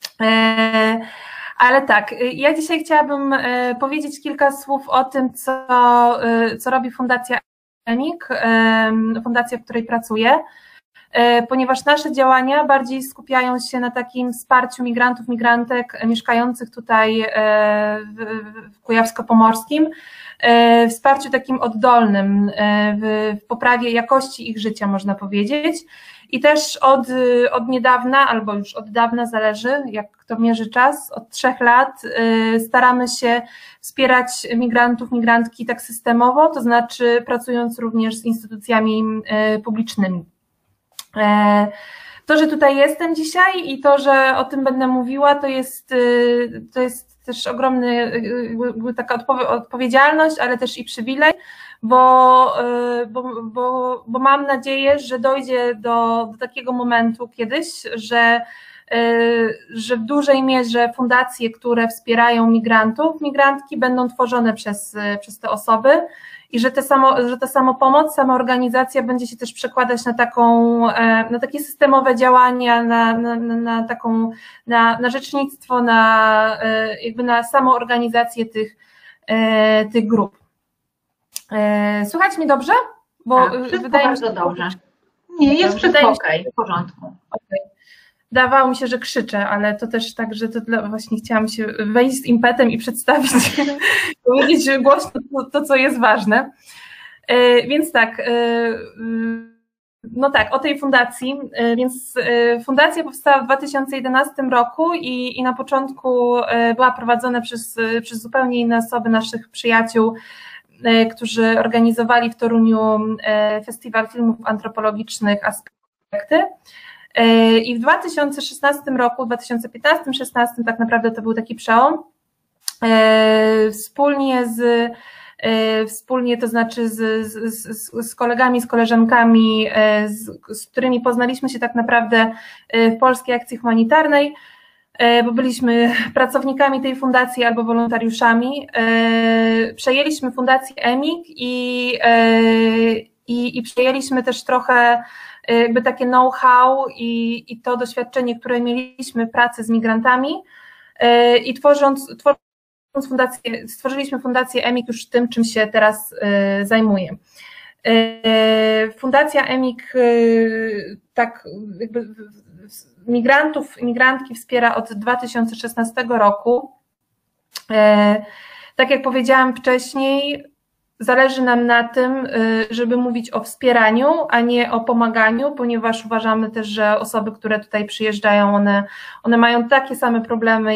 Ale tak, ja dzisiaj chciałabym powiedzieć kilka słów o tym, co robi Fundacja EMIK, fundacja, w której pracuję, ponieważ nasze działania bardziej skupiają się na takim wsparciu migrantów, migrantek mieszkających tutaj w Kujawsko-Pomorskim, wsparciu takim oddolnym, w poprawie jakości ich życia, można powiedzieć. I też od niedawna, albo już od dawna, zależy jak to mierzy czas, od 3 lat staramy się wspierać migrantów, migrantki tak systemowo, to znaczy pracując również z instytucjami publicznymi. To, że tutaj jestem dzisiaj i to, że o tym będę mówiła, to jest też ogromny, taka odpowiedzialność, ale też i przywilej, bo mam nadzieję, że dojdzie do takiego momentu kiedyś, że w dużej mierze fundacje, które wspierają migrantów, migrantki będą tworzone przez te osoby i że ta samopomoc, samoorganizacja będzie się też przekładać na takie systemowe działania, na rzecznictwo, na samoorganizację tych grup. Słychać mnie dobrze? Bo tak, wydaje mi się, dobrze. Nie, jest wszystko okej, w porządku. Okay. Dawało mi się, że krzyczę, ale to też tak, że to właśnie chciałam się wejść z impetem i przedstawić, powiedzieć głośno to, co jest ważne. Więc tak, no tak, o tej fundacji. Więc fundacja powstała w 2011 roku i na początku była prowadzona przez zupełnie inne osoby, naszych przyjaciół, którzy organizowali w Toruniu Festiwal Filmów Antropologicznych Aspekty. I w 2016 roku, 2015-16 tak naprawdę to był taki przełom. Wspólnie, to znaczy z kolegami, z koleżankami, z którymi poznaliśmy się tak naprawdę w Polskiej Akcji Humanitarnej, bo byliśmy pracownikami tej fundacji albo wolontariuszami. Przejęliśmy fundację EMIG i przejęliśmy też trochę jakby takie know-how i to doświadczenie, które mieliśmy pracy z migrantami i tworząc fundację, stworzyliśmy fundację EMIG już tym, czym się teraz zajmuję. Fundacja EMIG tak jakby migrantów i migrantki wspiera od 2016 roku. Tak jak powiedziałam wcześniej, zależy nam na tym, żeby mówić o wspieraniu, a nie o pomaganiu, ponieważ uważamy też, że osoby, które tutaj przyjeżdżają, one mają takie same problemy,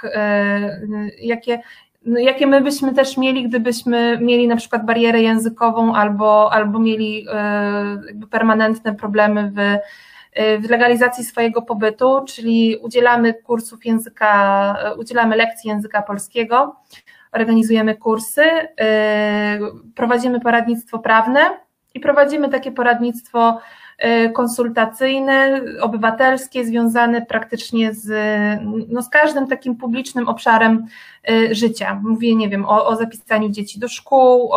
jakie my byśmy też mieli, gdybyśmy mieli na przykład barierę językową albo mieli jakby permanentne problemy w legalizacji swojego pobytu, czyli udzielamy kursów języka, udzielamy lekcji języka polskiego, organizujemy kursy, prowadzimy poradnictwo prawne i prowadzimy takie poradnictwo konsultacyjne, obywatelskie, związane praktycznie z każdym takim publicznym obszarem życia. Mówię, nie wiem, o zapisaniu dzieci do szkół,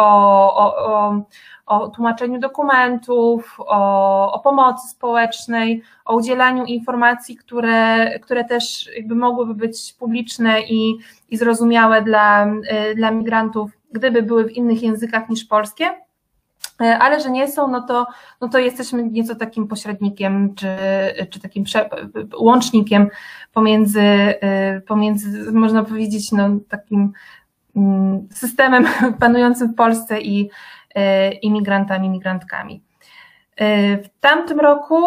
o tłumaczeniu dokumentów, o pomocy społecznej, o udzielaniu informacji, które też jakby mogłyby być publiczne i zrozumiałe dla migrantów, gdyby były w innych językach niż polskie, ale że nie są, no to jesteśmy nieco takim pośrednikiem, czy takim łącznikiem pomiędzy można powiedzieć, no takim systemem panującym w Polsce i migrantami, migrantkami. W tamtym roku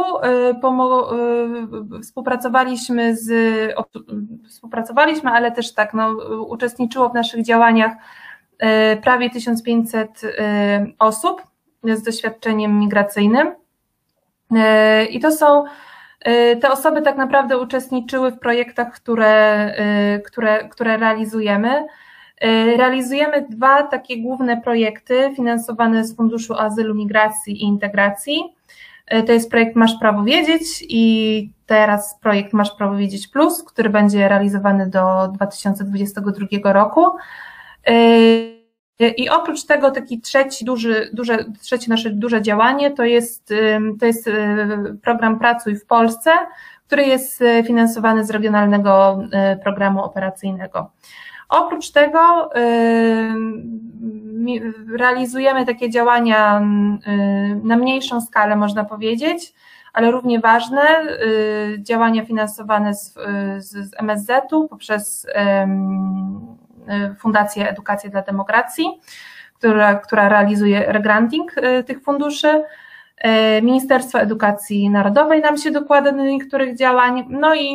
współpracowaliśmy, ale też tak, no, uczestniczyło w naszych działaniach prawie 1500 osób z doświadczeniem migracyjnym i te osoby tak naprawdę uczestniczyły w projektach, które realizujemy. Realizujemy dwa takie główne projekty finansowane z Funduszu Azylu, Migracji i Integracji. To jest projekt Masz Prawo Wiedzieć i teraz projekt Masz Prawo Wiedzieć Plus, który będzie realizowany do 2022 roku. I oprócz tego taki trzecie nasze duże działanie to jest program Pracuj w Polsce, który jest finansowany z Regionalnego Programu Operacyjnego. Oprócz tego realizujemy takie działania na mniejszą skalę, można powiedzieć, ale równie ważne, działania finansowane z MSZ-u poprzez Fundację Edukacja dla Demokracji, która realizuje regranting tych funduszy. Ministerstwo Edukacji Narodowej nam się dokłada do niektórych działań, no i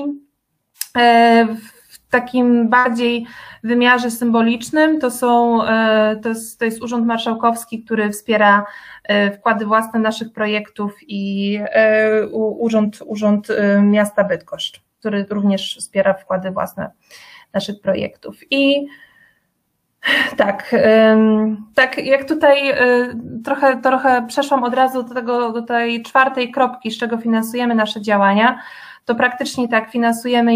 w takim bardziej wymiarze symbolicznym to jest Urząd Marszałkowski, który wspiera wkłady własne naszych projektów i Urząd Miasta Bydgoszcz, który również wspiera wkłady własne naszych projektów. I tak jak tutaj trochę przeszłam od razu do tej czwartej kropki, z czego finansujemy nasze działania, to praktycznie tak, finansujemy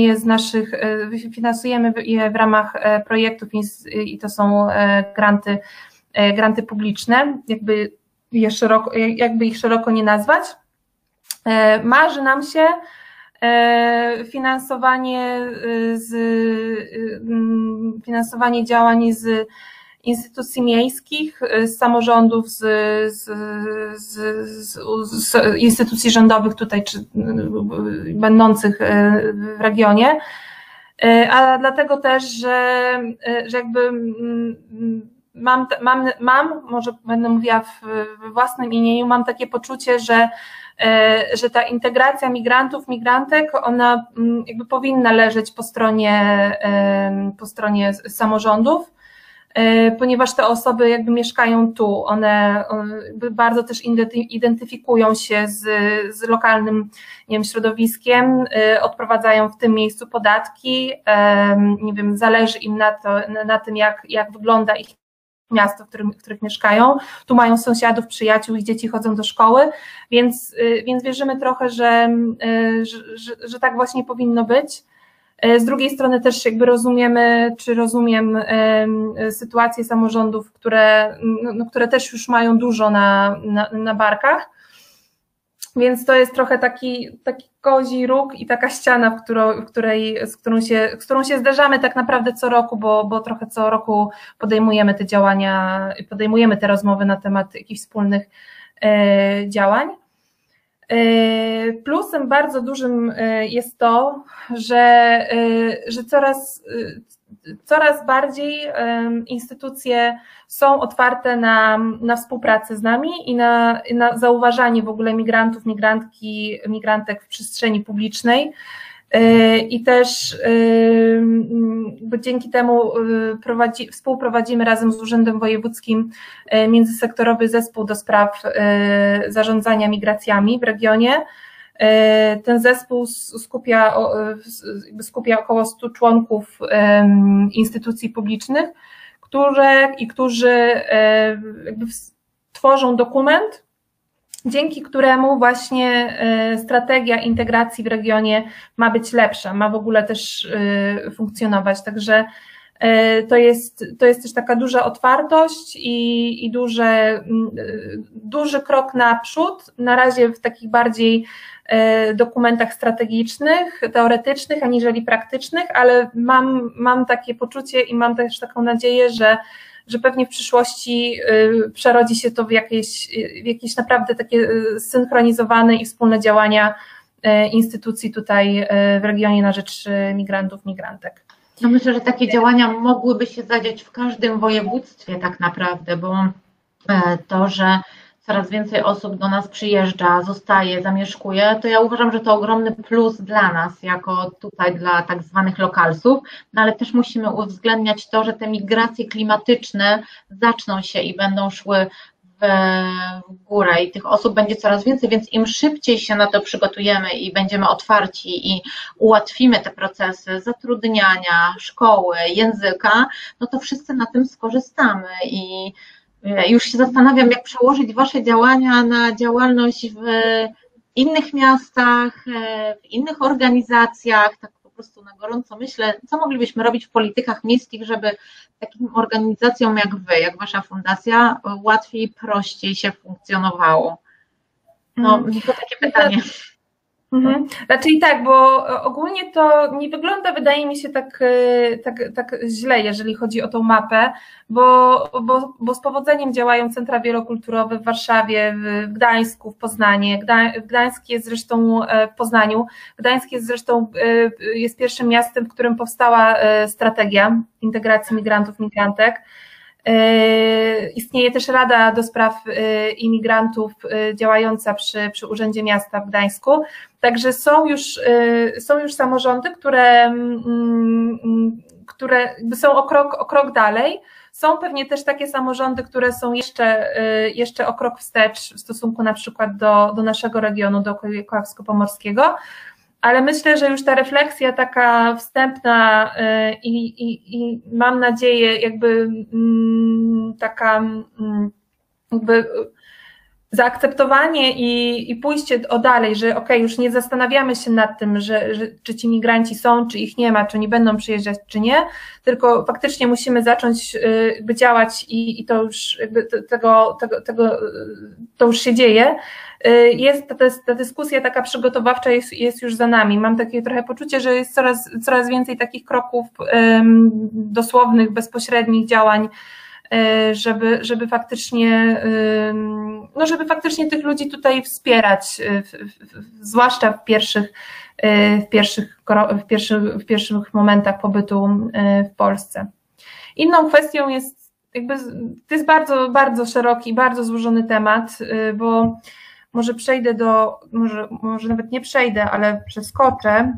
je w ramach projektów i to są granty publiczne, jakby ich szeroko nie nazwać. Marzy nam się finansowanie działań z instytucji miejskich, z samorządów, z instytucji rządowych tutaj, czy będących w regionie, a dlatego też, że jakby mam, może będę mówiła w własnym imieniu, mam takie poczucie, że ta integracja migrantów, migrantek, ona jakby powinna leżeć po stronie samorządów, ponieważ te osoby jakby mieszkają tu, one bardzo też identyfikują się z lokalnym, nie wiem, środowiskiem, odprowadzają w tym miejscu podatki, nie wiem, zależy im na tym, jak wygląda ich miasto, w których mieszkają, tu mają sąsiadów, przyjaciół, ich dzieci chodzą do szkoły, więc wierzymy trochę, że tak właśnie powinno być. Z drugiej strony też jakby rozumiem sytuację samorządów, które też już mają dużo na barkach, więc to jest trochę taki kozi róg i taka ściana, z którą się zderzamy tak naprawdę co roku, bo trochę co roku podejmujemy te działania, podejmujemy te rozmowy na temat jakichś wspólnych działań. Plusem bardzo dużym jest to, że coraz bardziej instytucje są otwarte na współpracę z nami i na zauważanie w ogóle migrantów, migrantek w przestrzeni publicznej. I też dzięki temu współprowadzimy razem z Urzędem Wojewódzkim międzysektorowy zespół do spraw zarządzania migracjami w regionie. Ten zespół skupia około 100 członków instytucji publicznych, którzy jakby tworzą dokument, dzięki któremu właśnie strategia integracji w regionie ma być lepsza, ma w ogóle też funkcjonować. Także to jest też taka duża otwartość i duży krok naprzód, na razie w takich bardziej dokumentach strategicznych, teoretycznych, aniżeli praktycznych, ale mam takie poczucie i mam też taką nadzieję, że pewnie w przyszłości przerodzi się to w jakieś naprawdę takie zsynchronizowane i wspólne działania instytucji tutaj w regionie na rzecz migrantów, migrantek. No myślę, że takie działania mogłyby się zadziać w każdym województwie tak naprawdę, bo to, że coraz więcej osób do nas przyjeżdża, zostaje, zamieszkuje, to ja uważam, że to ogromny plus dla nas, jako tutaj dla tak zwanych lokalsów, no ale też musimy uwzględniać to, że te migracje klimatyczne zaczną się i będą szły w górę i tych osób będzie coraz więcej, więc im szybciej się na to przygotujemy i będziemy otwarci i ułatwimy te procesy zatrudniania, szkoły, języka, no to wszyscy na tym skorzystamy i już się zastanawiam, jak przełożyć Wasze działania na działalność w innych miastach, w innych organizacjach, tak po prostu na gorąco myślę, co moglibyśmy robić w politykach miejskich, żeby takim organizacjom jak Wy, jak Wasza fundacja, łatwiej, prościej się funkcjonowało. No, to takie pytanie. Znaczy tak, bo ogólnie to nie wygląda, wydaje mi się, tak źle, jeżeli chodzi o tą mapę, bo z powodzeniem działają centra wielokulturowe w Warszawie, w Gdańsku, w Poznaniu. Gdańsk jest zresztą w Poznaniu. Gdańsk jest zresztą jest pierwszym miastem, w którym powstała strategia integracji migrantów, migrantek. Istnieje też Rada do Spraw Imigrantów działająca przy Urzędzie Miasta w Gdańsku, także są już samorządy, które są o krok dalej. Są pewnie też takie samorządy, które są jeszcze o krok wstecz w stosunku na przykład do naszego regionu, do Kujawsko-Pomorskiego, ale myślę, że już ta refleksja taka wstępna i mam nadzieję jakby taka jakby zaakceptowanie i pójście dalej, że okej, już nie zastanawiamy się nad tym, czy ci migranci są, czy ich nie ma, czy oni będą przyjeżdżać, czy nie, tylko faktycznie musimy zacząć jakby działać i to już jakby to już się dzieje. Ta dyskusja taka przygotowawcza jest już za nami. Mam takie trochę poczucie, że jest coraz więcej takich kroków dosłownych, bezpośrednich działań żeby faktycznie, no żeby faktycznie tych ludzi tutaj wspierać, zwłaszcza w pierwszych momentach pobytu w Polsce. Inną kwestią jest, to jest bardzo, bardzo szeroki, bardzo złożony temat, bo może przejdę może nawet nie przejdę, ale przeskoczę.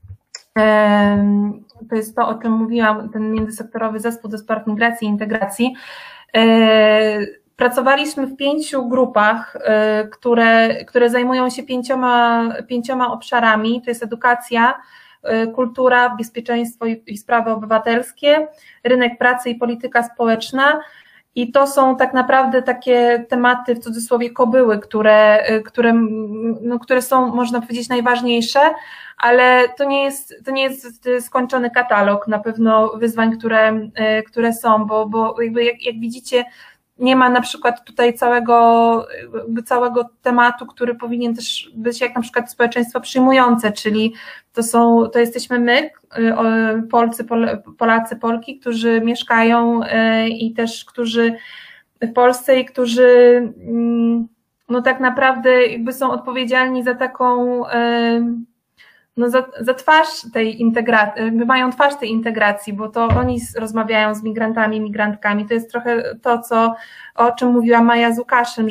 To jest to, o czym mówiłam, ten międzysektorowy zespół do spraw migracji i integracji. Pracowaliśmy w 5 grupach, które zajmują się 5 obszarami, to jest edukacja, kultura, bezpieczeństwo i sprawy obywatelskie, rynek pracy i polityka społeczna. I to są tak naprawdę takie tematy, w cudzysłowie, kobyły, które są, można powiedzieć, najważniejsze, ale to nie jest skończony katalog na pewno wyzwań, które są, bo jakby jak widzicie, nie ma na przykład tutaj całego tematu, który powinien też być jak na przykład społeczeństwo przyjmujące, czyli to jesteśmy my, Polacy, Polki, którzy mieszkają i też którzy w Polsce i którzy no tak naprawdę jakby są odpowiedzialni za taką no za twarz tej integracji, mają twarz tej integracji, bo to oni rozmawiają z migrantami, migrantkami. To jest trochę to, o czym mówiła Maja z Łukaszem,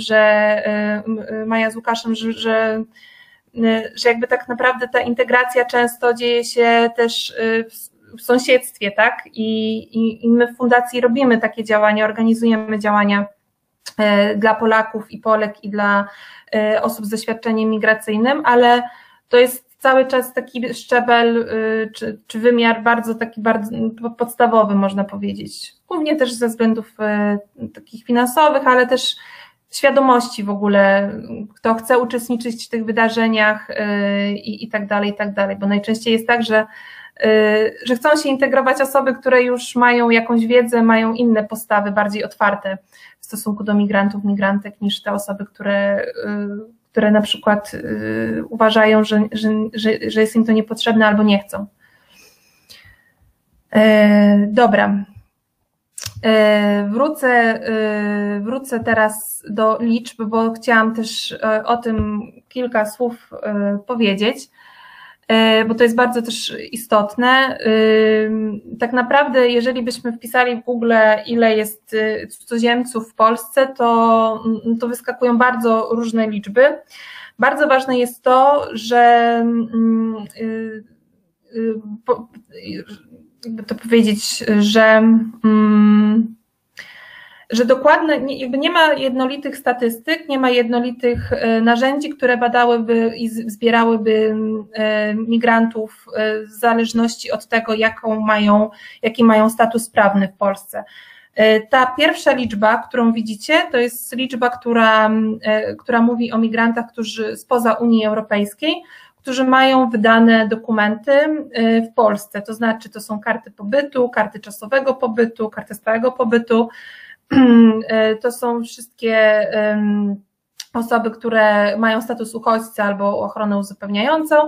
że jakby tak naprawdę ta integracja często dzieje się też w sąsiedztwie, tak? I my w fundacji robimy takie działania, organizujemy działania dla Polaków i Polek i dla osób z doświadczeniem migracyjnym, ale to jest cały czas taki szczebel czy wymiar bardzo podstawowy, można powiedzieć. Głównie też ze względów takich finansowych, ale też świadomości w ogóle, kto chce uczestniczyć w tych wydarzeniach i tak dalej, bo najczęściej jest tak, że chcą się integrować osoby, które już mają jakąś wiedzę, mają inne postawy, bardziej otwarte w stosunku do migrantów, migrantek, niż te osoby, które na przykład uważają, że jest im to niepotrzebne albo nie chcą. Dobra. Wrócę teraz do liczb, bo chciałam też o tym kilka słów powiedzieć, bo to jest bardzo też istotne. Tak naprawdę, jeżeli byśmy wpisali w Google, ile jest cudzoziemców w Polsce, to wyskakują bardzo różne liczby. Bardzo ważne jest to, że jakby to powiedzieć, że dokładnie, jakby nie ma jednolitych statystyk, nie ma jednolitych narzędzi, które badałyby i zbierałyby migrantów w zależności od tego, jaki mają status prawny w Polsce. Ta pierwsza liczba, którą widzicie, to jest liczba, która mówi o migrantach, którzy spoza Unii Europejskiej, którzy mają wydane dokumenty w Polsce, to znaczy to są karty pobytu, karty czasowego pobytu, karty stałego pobytu, to są wszystkie osoby, które mają status uchodźcy albo ochronę uzupełniającą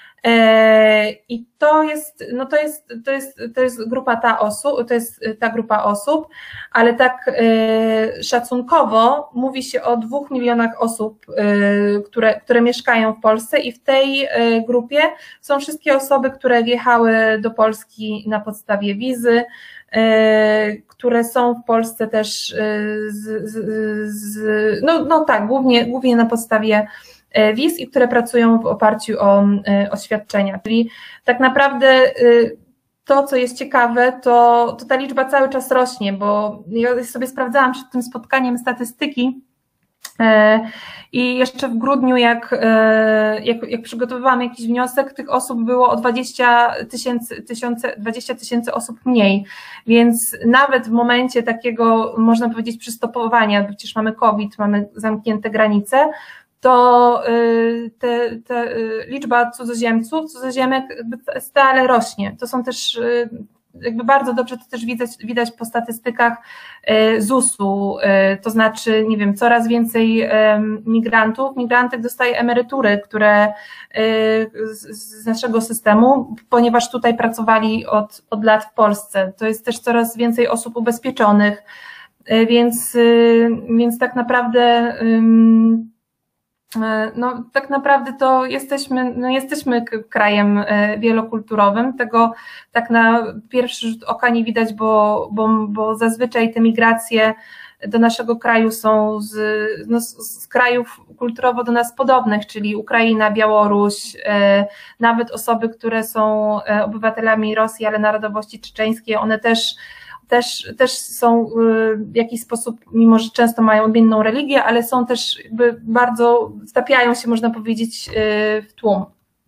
i to jest grupa ta grupa osób, ale tak szacunkowo mówi się o 2 milionach osób, które mieszkają w Polsce i w tej grupie są wszystkie osoby, które wjechały do Polski na podstawie wizy, które są w Polsce też głównie na podstawie wiz i które pracują w oparciu o świadczenia. Czyli tak naprawdę to, co jest ciekawe, to ta liczba cały czas rośnie, bo ja sobie sprawdzałam przed tym spotkaniem statystyki i jeszcze w grudniu, jak przygotowywałam jakiś wniosek, tych osób było o 20 tysięcy osób mniej, więc nawet w momencie takiego, można powiedzieć, przystopowania, bo przecież mamy COVID, mamy zamknięte granice, to liczba cudzoziemek stale rośnie. To są też jakby bardzo dobrze to też widać po statystykach ZUS-u, to znaczy, nie wiem, coraz więcej migrantek dostaje emerytury, które z naszego systemu, ponieważ tutaj pracowali od lat w Polsce. To jest też coraz więcej osób ubezpieczonych, Więc tak naprawdę to jesteśmy krajem wielokulturowym. Tego tak na pierwszy rzut oka nie widać, bo zazwyczaj te migracje do naszego kraju są z krajów kulturowo do nas podobnych, czyli Ukraina, Białoruś, nawet osoby, które są obywatelami Rosji, ale narodowości czeczeńskiej, one też są w jakiś sposób, mimo że często mają odmienną religię, ale są też jakby bardzo, wtapiają się, można powiedzieć, w tłum.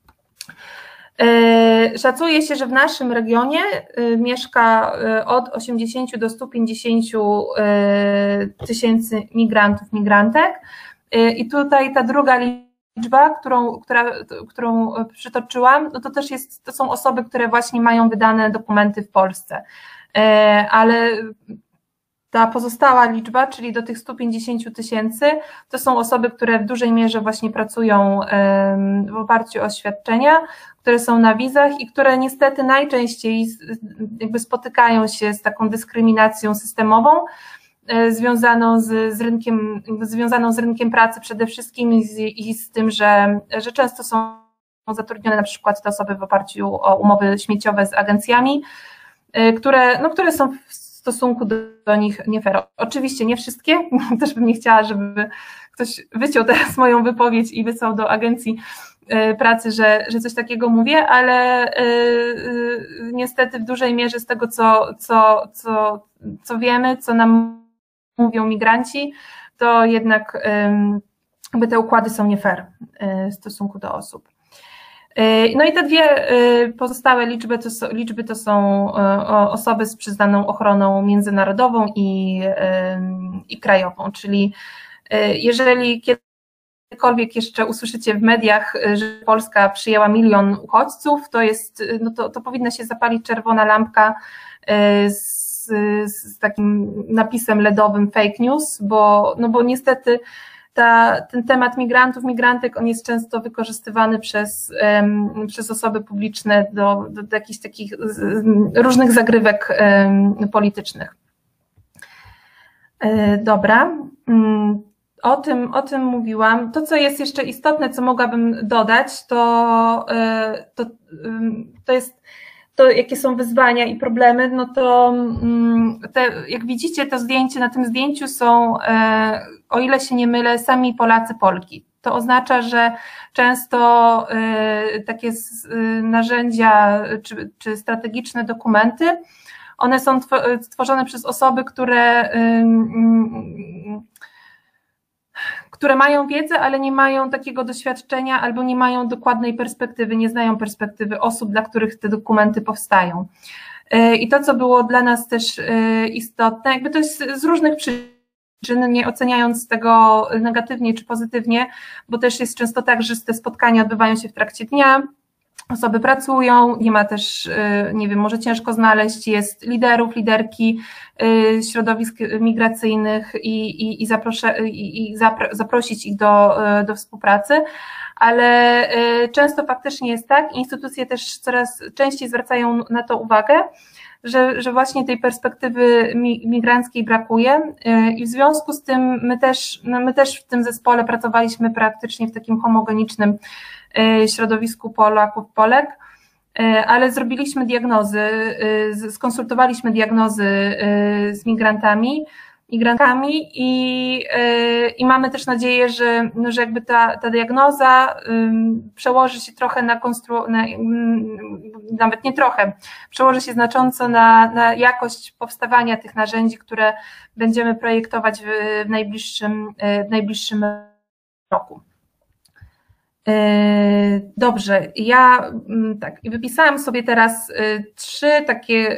Szacuje się, że w naszym regionie mieszka od 80 do 150 tysięcy migrantów, migrantek i tutaj ta druga liczba, którą przytoczyłam, no to też to są osoby, które właśnie mają wydane dokumenty w Polsce, ale ta pozostała liczba, czyli do tych 150 tysięcy, to są osoby, które w dużej mierze właśnie pracują w oparciu o świadczenia, które są na wizach i które niestety najczęściej jakby spotykają się z taką dyskryminacją systemową związaną z rynkiem pracy przede wszystkim i z tym, że często są zatrudnione na przykład te osoby w oparciu o umowy śmieciowe z agencjami, które są w stosunku do nich nie fair. Oczywiście nie wszystkie, też bym nie chciała, żeby ktoś wyciął teraz moją wypowiedź i wysłał do agencji pracy, że coś takiego mówię, ale niestety w dużej mierze z tego, co wiemy, co nam mówią migranci, to jednak jakby te układy są nie fair w stosunku do osób. No i te dwie pozostałe liczby to są osoby z przyznaną ochroną międzynarodową i krajową, czyli jeżeli kiedykolwiek jeszcze usłyszycie w mediach, że Polska przyjęła 1 milion uchodźców, to powinna się zapalić czerwona lampka z takim napisem LEDowym fake news, bo niestety ten temat migrantów, migrantek, on jest często wykorzystywany przez osoby publiczne do jakichś takich różnych zagrywek politycznych. Dobra, o tym mówiłam. To, co jest jeszcze istotne, co mogłabym dodać, to jest to, jakie są wyzwania i problemy, no to jak widzicie, to zdjęcie, na tym zdjęciu są, o ile się nie mylę, sami Polacy, Polki. To oznacza, że często takie narzędzia czy strategiczne dokumenty, one są stworzone przez osoby, które mają wiedzę, ale nie mają takiego doświadczenia albo nie mają dokładnej perspektywy, nie znają perspektywy osób, dla których te dokumenty powstają. I to, co było dla nas też istotne, jakby to jest z różnych przyczyn, nie oceniając tego negatywnie czy pozytywnie, bo też jest często tak, że te spotkania odbywają się w trakcie dnia, osoby pracują, nie ma też, nie wiem, może ciężko znaleźć, jest liderów, liderki środowisk migracyjnych i zaprosić ich do współpracy, ale często faktycznie jest tak, instytucje też coraz częściej zwracają na to uwagę, że właśnie tej perspektywy migranckiej brakuje i w związku z tym my też w tym zespole pracowaliśmy praktycznie w takim homogenicznym środowisku Polaków, Polek, ale zrobiliśmy diagnozy, skonsultowaliśmy diagnozy z migrankami i mamy też nadzieję, że jakby ta diagnoza przełoży się trochę nawet nie trochę, przełoży się znacząco na jakość powstawania tych narzędzi, które będziemy projektować w najbliższym roku. Dobrze, ja tak, wypisałam sobie teraz 3 takie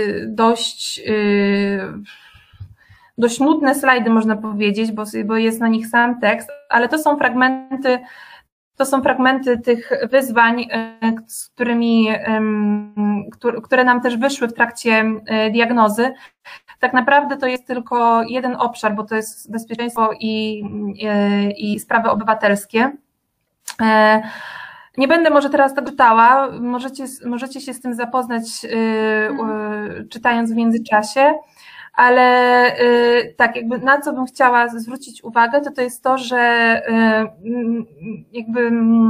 dość nudne slajdy, można powiedzieć, bo jest na nich sam tekst, ale to są fragmenty tych wyzwań, które nam też wyszły w trakcie diagnozy. Tak naprawdę to jest tylko jeden obszar, bo to jest bezpieczeństwo i sprawy obywatelskie. Nie będę może teraz tego czytała, możecie się z tym zapoznać czytając w międzyczasie, ale tak, jakby na co bym chciała zwrócić uwagę, to jest to, że jakby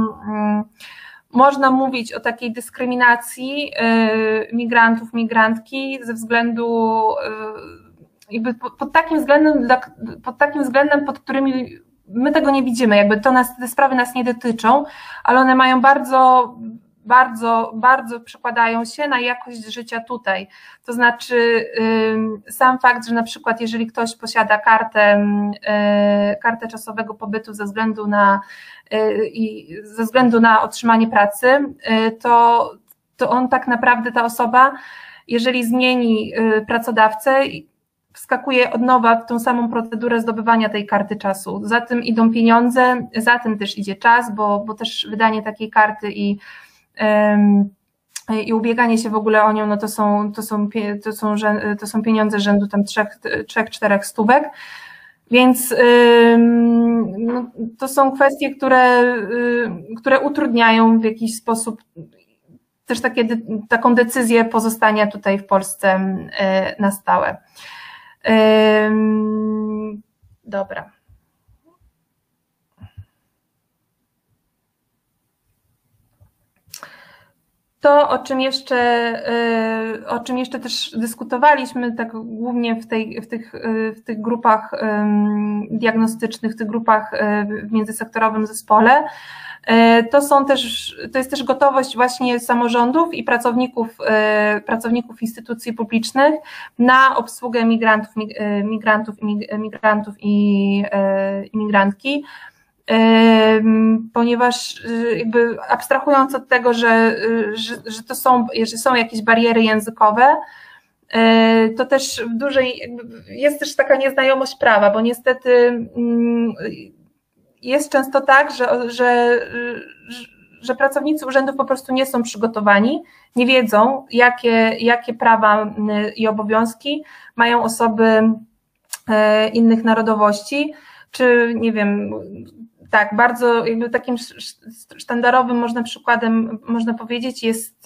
można mówić o takiej dyskryminacji migrantów, migrantki ze względu jakby pod takim względem, pod którymi my tego nie widzimy, jakby te sprawy nas nie dotyczą, ale one mają bardzo przekładają się na jakość życia tutaj. To znaczy sam fakt, że na przykład jeżeli ktoś posiada kartę czasowego pobytu ze względu na otrzymanie pracy, to on tak naprawdę, ta osoba, jeżeli zmieni pracodawcę, wskakuje od nowa w tą samą procedurę zdobywania tej karty czasu. Za tym idą pieniądze, za tym też idzie czas, bo też wydanie takiej karty i ubieganie się w ogóle o nią, no to są pieniądze rzędu tam 3-4 stówek. Więc no, to są kwestie, które utrudniają w jakiś sposób też taką decyzję pozostania tutaj w Polsce na stałe. Dobra. To, o czym jeszcze też dyskutowaliśmy, tak głównie w tych grupach diagnostycznych, w tych grupach w międzysektorowym zespole, to jest też gotowość właśnie samorządów i pracowników instytucji publicznych na obsługę migrantów i imigrantki. Ponieważ jakby abstrahując od tego, że są jakieś bariery językowe, to też jest też taka nieznajomość prawa, bo niestety jest często tak, że pracownicy urzędów po prostu nie są przygotowani, nie wiedzą, jakie prawa i obowiązki mają osoby innych narodowości, czy nie wiem, tak, bardzo jakby takim sztandarowym przykładem, można powiedzieć,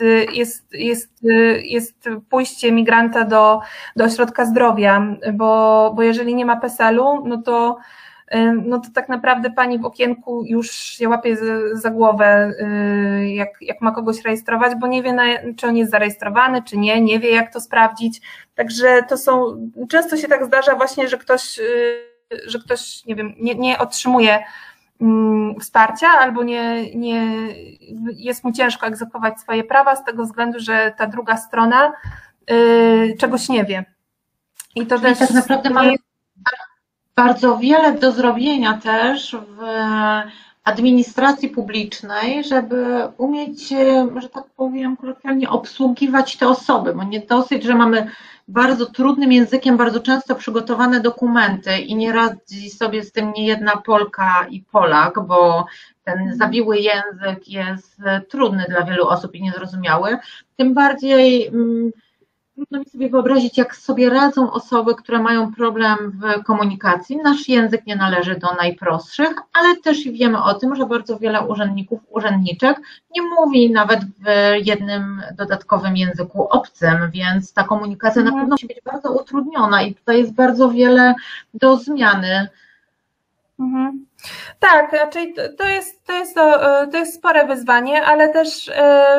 jest pójście migranta do ośrodka zdrowia, bo jeżeli nie ma PESEL-u, no to tak naprawdę pani w okienku już się łapie za głowę, jak ma kogoś rejestrować, bo nie wie, czy on jest zarejestrowany, czy nie wie, jak to sprawdzić. Także często się tak zdarza właśnie, że ktoś nie wiem, nie otrzymuje wsparcia albo jest mu ciężko egzekwować swoje prawa z tego względu, że ta druga strona czegoś nie wie. I to też tak naprawdę mamy bardzo wiele do zrobienia też w administracji publicznej, żeby umieć, że tak powiem kolokwialnie, obsługiwać te osoby, bo nie dosyć, że mamy bardzo trudnym językiem bardzo często przygotowane dokumenty i nie radzi sobie z tym niejedna Polka i Polak, bo ten zawiły język jest trudny dla wielu osób i niezrozumiały, tym bardziej trudno mi sobie wyobrazić, jak sobie radzą osoby, które mają problem w komunikacji. Nasz język nie należy do najprostszych, ale też wiemy o tym, że bardzo wiele urzędników, urzędniczek nie mówi nawet w jednym dodatkowym języku obcym, więc ta komunikacja na pewno musi być bardzo utrudniona i tutaj jest bardzo wiele do zmiany. Mhm. Tak, raczej to jest spore wyzwanie, ale też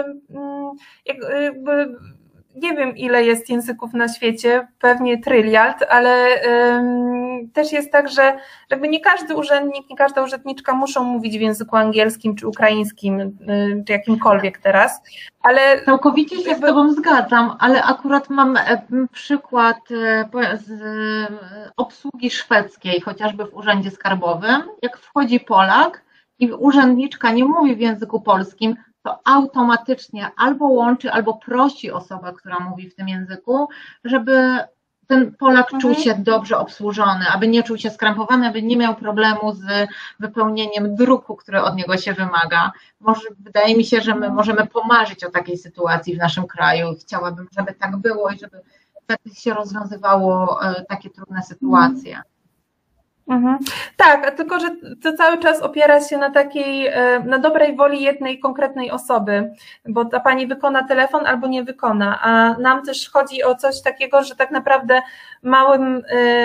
jakby nie wiem, ile jest języków na świecie, pewnie tryliard, ale też jest tak, że jakby nie każdy urzędnik, nie każda urzędniczka muszą mówić w języku angielskim czy ukraińskim, czy jakimkolwiek teraz, ale... Całkowicie się z Tobą zgadzam, ale akurat mam przykład z obsługi szwedzkiej, chociażby w urzędzie skarbowym. Jak wchodzi Polak i urzędniczka nie mówi w języku polskim, to automatycznie albo łączy, albo prosi osobę, która mówi w tym języku, żeby ten Polak czuł się dobrze obsłużony, aby nie czuł się skrępowany, aby nie miał problemu z wypełnieniem druku, który od niego się wymaga. Wydaje mi się, że my możemy pomarzyć o takiej sytuacji w naszym kraju. Chciałabym, żeby tak było i żeby wtedy się rozwiązywało takie trudne sytuacje. Tak, tylko że to cały czas opiera się na takiej, na dobrej woli jednej konkretnej osoby, bo ta pani wykona telefon albo nie wykona, a nam też chodzi o coś takiego, że tak naprawdę małym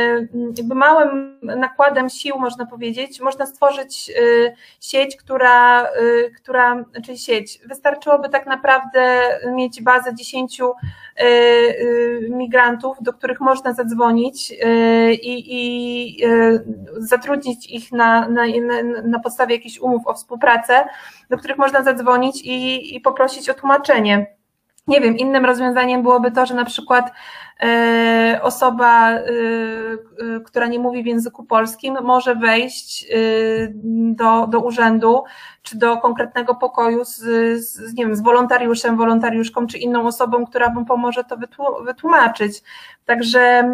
nakładem sił, można powiedzieć, można stworzyć sieć, czyli sieć. Wystarczyłoby tak naprawdę mieć bazę 10 migrantów, do których można zadzwonić i zatrudnić ich na podstawie jakichś umów o współpracę, do których można zadzwonić i poprosić o tłumaczenie. Nie wiem, innym rozwiązaniem byłoby to, że na przykład osoba, która nie mówi w języku polskim, może wejść do urzędu czy do konkretnego pokoju nie wiem, z wolontariuszem, wolontariuszką czy inną osobą, która mu pomoże to wytłumaczyć. Także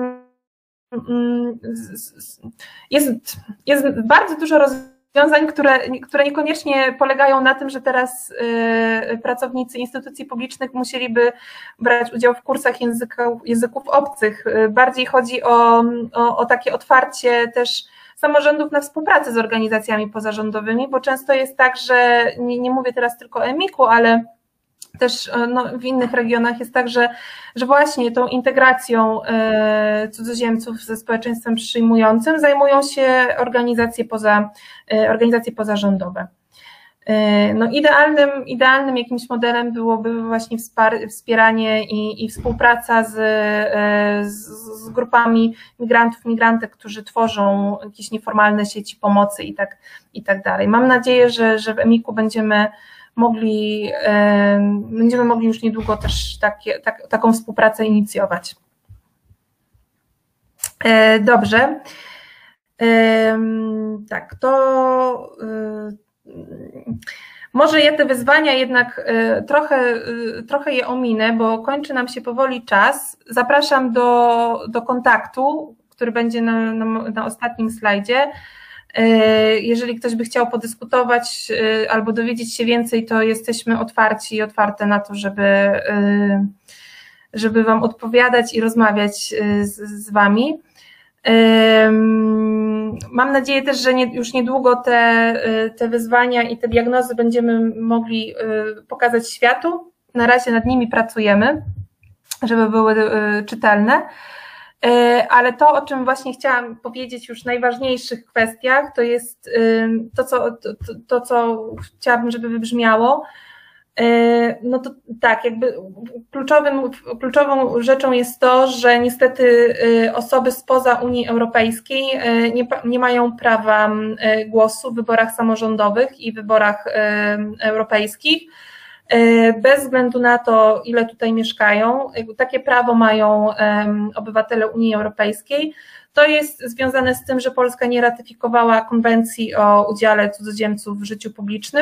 jest bardzo dużo rozwiązań, które niekoniecznie polegają na tym, że teraz pracownicy instytucji publicznych musieliby brać udział w kursach języków obcych. Bardziej chodzi o takie otwarcie też samorządów na współpracę z organizacjami pozarządowymi, bo często jest tak, że nie mówię teraz tylko o EMIK-u, ale też w innych regionach jest tak, że właśnie tą integracją cudzoziemców ze społeczeństwem przyjmującym zajmują się organizacje pozarządowe. Idealnym jakimś modelem byłoby właśnie wspieranie i współpraca z grupami migrantów, migrantek, którzy tworzą jakieś nieformalne sieci pomocy i tak dalej. Mam nadzieję, że w EMIK-u będziemy mogli już niedługo też taką współpracę inicjować. Dobrze. Tak, to może ja te wyzwania jednak trochę je ominę, bo kończy nam się powoli czas. Zapraszam do kontaktu, który będzie na ostatnim slajdzie. Jeżeli ktoś by chciał podyskutować albo dowiedzieć się więcej, to jesteśmy otwarci i otwarte na to, żeby Wam odpowiadać i rozmawiać z Wami. Mam nadzieję też, że już niedługo te wyzwania i te diagnozy będziemy mogli pokazać światu. Na razie nad nimi pracujemy, żeby były czytelne. Ale to, o czym właśnie chciałam powiedzieć już w najważniejszych kwestiach, to jest to, co chciałabym, żeby wybrzmiało. No to tak, jakby kluczową rzeczą jest to, że niestety osoby spoza Unii Europejskiej nie mają prawa głosu w wyborach samorządowych i wyborach europejskich. Bez względu na to, ile tutaj mieszkają, takie prawo mają obywatele Unii Europejskiej. To jest związane z tym, że Polska nie ratyfikowała konwencji o udziale cudzoziemców w życiu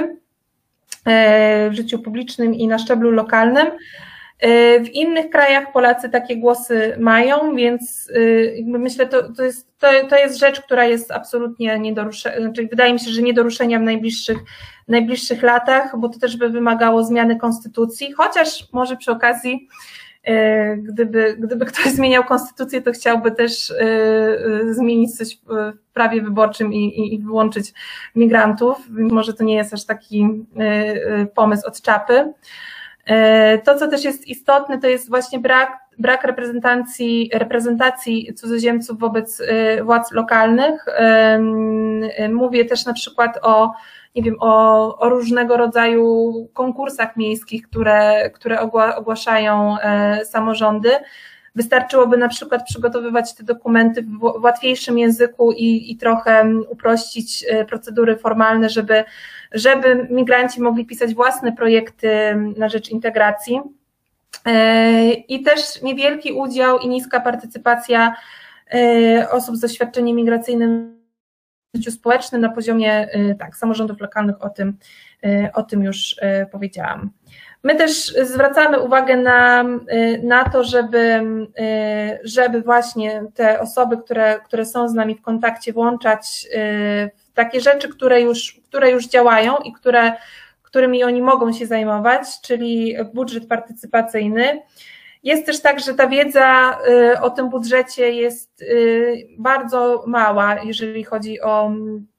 publicznym i na szczeblu lokalnym. W innych krajach Polacy takie głosy mają, więc myślę, to jest rzecz, która jest absolutnie nie do ruszenia, czyli wydaje mi się, że nie do ruszenia w najbliższych latach, bo to też by wymagało zmiany konstytucji, chociaż może przy okazji, gdyby ktoś zmieniał konstytucję, to chciałby też zmienić coś w prawie wyborczym i wyłączyć migrantów. Może to nie jest aż taki pomysł od czapy. To, co też jest istotne, to jest właśnie brak reprezentacji cudzoziemców wobec władz lokalnych. Mówię też na przykład o różnego rodzaju konkursach miejskich, które ogłaszają samorządy. Wystarczyłoby na przykład przygotowywać te dokumenty w łatwiejszym języku i trochę uprościć procedury formalne, żeby migranci mogli pisać własne projekty na rzecz integracji. I też niewielki udział i niska partycypacja osób z doświadczeniem migracyjnym w życiu społecznym na poziomie samorządów lokalnych, o tym już powiedziałam. My też zwracamy uwagę na to, żeby właśnie te osoby, które są z nami w kontakcie, włączać w takie rzeczy, które już działają i którymi oni mogą się zajmować, czyli budżet partycypacyjny jest też tak, że ta wiedza o tym budżecie jest bardzo mała, jeżeli chodzi o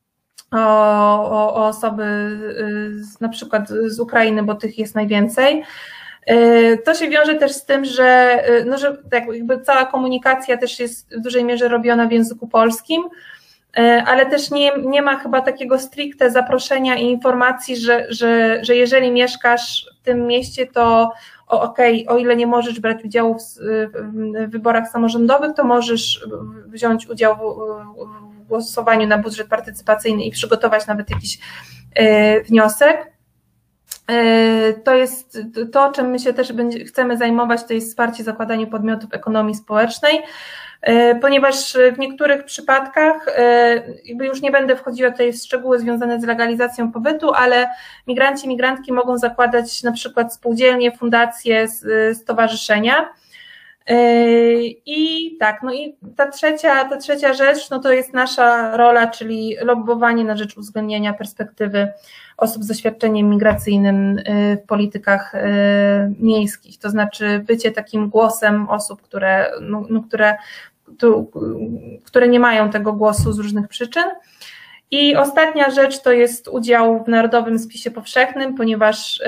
osoby na przykład z Ukrainy, bo tych jest najwięcej. To się wiąże też z tym, że tak jakby cała komunikacja też jest w dużej mierze robiona w języku polskim, ale też nie ma chyba takiego stricte zaproszenia i informacji, że jeżeli mieszkasz w tym mieście, to o ile nie możesz brać udziału w wyborach samorządowych, to możesz wziąć udział w głosowaniu na budżet partycypacyjny i przygotować nawet jakiś wniosek. To jest to, czym my się też chcemy zajmować, to jest wsparcie zakładania podmiotów ekonomii społecznej, ponieważ w niektórych przypadkach, jakby już nie będę wchodziła tutaj w szczegóły związane z legalizacją pobytu, ale migranci, migrantki mogą zakładać na przykład spółdzielnie, fundacje, stowarzyszenia. I tak, no i ta trzecia rzecz, no to jest nasza rola, czyli lobbowanie na rzecz uwzględnienia perspektywy osób z doświadczeniem migracyjnym w politykach miejskich, to znaczy bycie takim głosem osób, które nie mają tego głosu z różnych przyczyn. I ostatnia rzecz to jest udział w Narodowym Spisie Powszechnym, ponieważ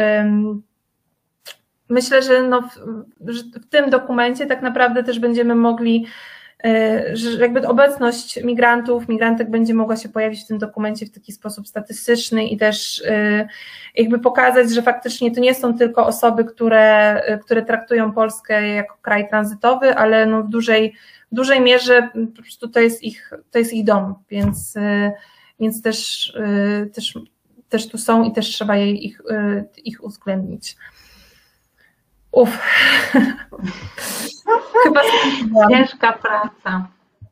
myślę, że w tym dokumencie tak naprawdę też będziemy mogli, że jakby obecność migrantów, migrantek będzie mogła się pojawić w tym dokumencie w taki sposób statystyczny i też jakby pokazać, że faktycznie to nie są tylko osoby, które traktują Polskę jako kraj tranzytowy, ale no w dużej mierze po prostu to jest ich dom, więc też tu są i też trzeba ich uwzględnić. Chyba ciężka praca.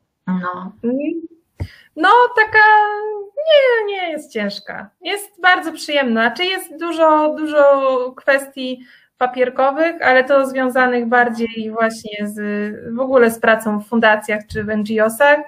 No taka nie jest ciężka. Jest bardzo przyjemna. Czy jest dużo kwestii papierkowych, ale to związanych bardziej właśnie w ogóle z pracą w fundacjach czy w NGO-sach,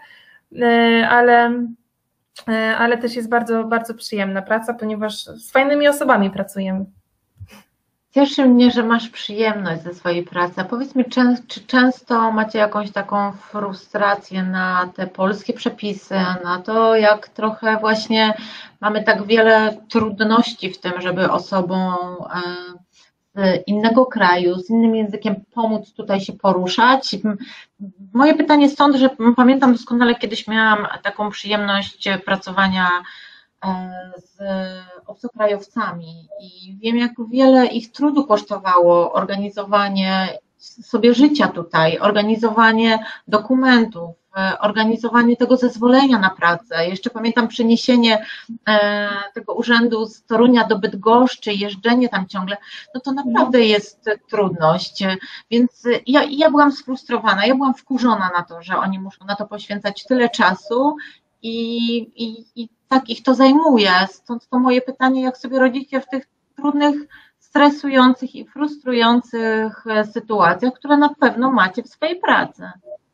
ale też jest bardzo, bardzo przyjemna praca, ponieważ z fajnymi osobami pracujemy. Cieszy mnie, że masz przyjemność ze swojej pracy. A powiedz mi, czy często macie jakąś taką frustrację na te polskie przepisy, na to, jak trochę właśnie mamy tak wiele trudności w tym, żeby osobom z innego kraju, z innym językiem pomóc tutaj się poruszać? Moje pytanie stąd, że pamiętam doskonale, kiedyś miałam taką przyjemność pracowania z obcokrajowcami i wiem, jak wiele ich trudu kosztowało organizowanie sobie życia tutaj, organizowanie dokumentów, organizowanie tego zezwolenia na pracę. Jeszcze pamiętam przeniesienie tego urzędu z Torunia do Bydgoszczy, jeżdżenie tam ciągle, no to naprawdę jest trudność, więc ja byłam sfrustrowana, ja byłam wkurzona na to, że oni muszą na to poświęcać tyle czasu i tak ich to zajmuje. Stąd to moje pytanie, jak sobie radzicie w tych trudnych, stresujących i frustrujących sytuacjach, które na pewno macie w swojej pracy.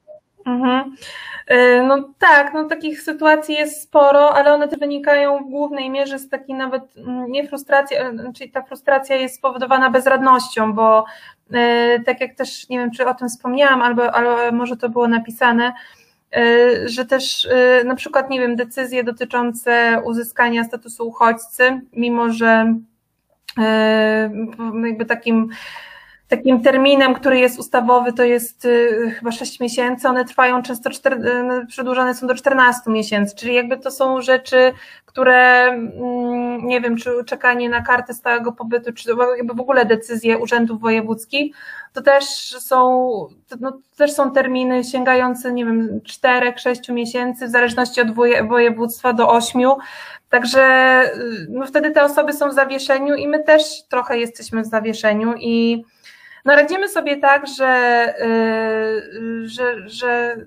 No tak, no takich sytuacji jest sporo, ale one też wynikają w głównej mierze z takiej nawet nie frustracji, czyli ta frustracja jest spowodowana bezradnością, bo tak jak też, nie wiem, czy o tym wspomniałam, ale może to było napisane, że też na przykład, nie wiem, decyzje dotyczące uzyskania statusu uchodźcy, mimo że jakby takim terminem, który jest ustawowy, to jest chyba 6 miesięcy, one trwają często, przedłużone są do 14 miesięcy, czyli jakby to są rzeczy, które, nie wiem, czy czekanie na kartę stałego pobytu, czy jakby w ogóle decyzje urzędów wojewódzkich, to też są terminy sięgające, nie wiem, 4-6 miesięcy, w zależności od województwa do 8, także no wtedy te osoby są w zawieszeniu i my też trochę jesteśmy w zawieszeniu i no radzimy sobie tak, że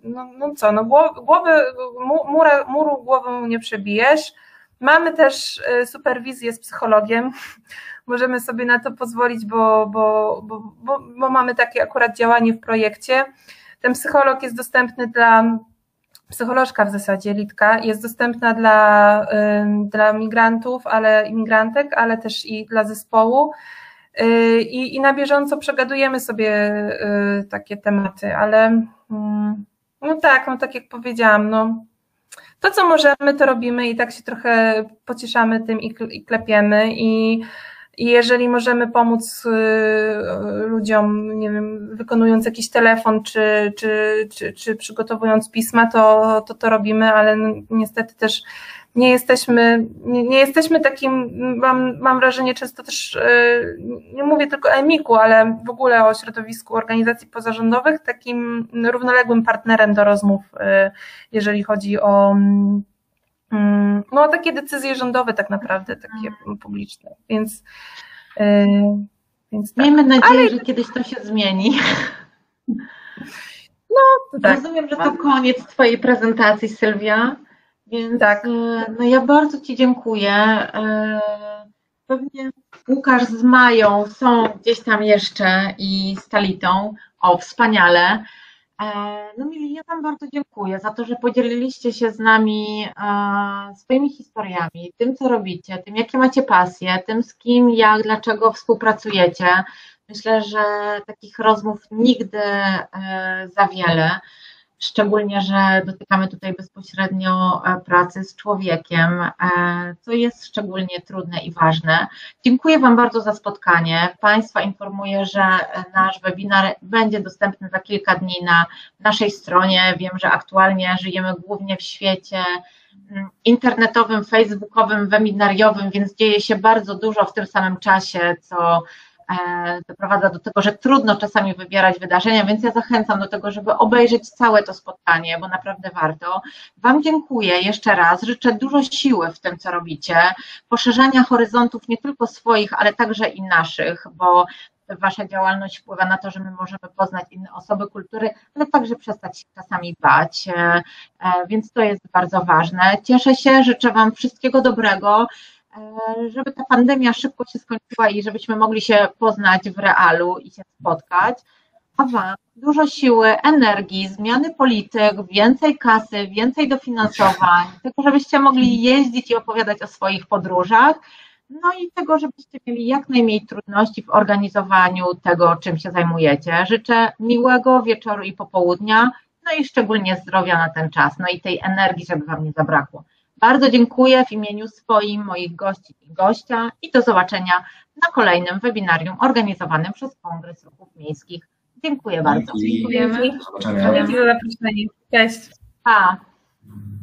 muru głową nie przebijesz. Mamy też superwizję z psychologiem. Możemy sobie na to pozwolić, bo mamy takie akurat działanie w projekcie. Ten psycholog jest dostępny psycholożka w zasadzie, Litka, jest dostępna dla migrantów, i migrantek, ale też i dla zespołu. i na bieżąco przegadujemy sobie takie tematy, ale no tak jak powiedziałam, no to co możemy, to robimy i tak się trochę pocieszamy tym i klepiemy i jeżeli możemy pomóc ludziom, nie wiem, wykonując jakiś telefon czy przygotowując pisma, to robimy, ale niestety też nie jesteśmy takim, mam wrażenie często też, nie mówię tylko o EMIK-u, ale w ogóle o środowisku organizacji pozarządowych, takim równoległym partnerem do rozmów, jeżeli chodzi o no, takie decyzje rządowe tak naprawdę, takie publiczne, więc tak. Miejmy nadzieję, że kiedyś to się zmieni. No, tak. Rozumiem, że to koniec Twojej prezentacji, Sylwia, więc tak. No ja bardzo Ci dziękuję. Pewnie Łukasz z Mają są gdzieś tam jeszcze i z Talitą. O, wspaniale. No mili, ja Wam bardzo dziękuję za to, że podzieliliście się z nami swoimi historiami, tym co robicie, tym jakie macie pasje, tym z kim, jak, dlaczego współpracujecie. Myślę, że takich rozmów nigdy za wiele, szczególnie, że dotykamy tutaj bezpośrednio pracy z człowiekiem, co jest szczególnie trudne i ważne. Dziękuję Wam bardzo za spotkanie. Państwa informuję, że nasz webinar będzie dostępny za kilka dni na naszej stronie. Wiem, że aktualnie żyjemy głównie w świecie internetowym, facebookowym, webinariowym, więc dzieje się bardzo dużo w tym samym czasie, co doprowadza do tego, że trudno czasami wybierać wydarzenia, więc ja zachęcam do tego, żeby obejrzeć całe to spotkanie, bo naprawdę warto. Wam dziękuję jeszcze raz, życzę dużo siły w tym, co robicie, poszerzania horyzontów nie tylko swoich, ale także i naszych, bo Wasza działalność wpływa na to, że my możemy poznać inne osoby, kultury, ale także przestać się czasami bać, więc to jest bardzo ważne. Cieszę się, życzę Wam wszystkiego dobrego, żeby ta pandemia szybko się skończyła i żebyśmy mogli się poznać w realu i się spotkać, a Wam dużo siły, energii, zmiany polityk, więcej kasy, więcej dofinansowań, tego, żebyście mogli jeździć i opowiadać o swoich podróżach, no i tego, żebyście mieli jak najmniej trudności w organizowaniu tego, czym się zajmujecie. Życzę miłego wieczoru i popołudnia, no i szczególnie zdrowia na ten czas, no i tej energii, żeby Wam nie zabrakło. Bardzo dziękuję w imieniu swoim, moich gości i gościa i do zobaczenia na kolejnym webinarium organizowanym przez Kongres Ruchów Miejskich. Dziękuję bardzo. Dziękujemy. Do zobaczenia. Dzięki za zaproszenie. Cześć. Pa.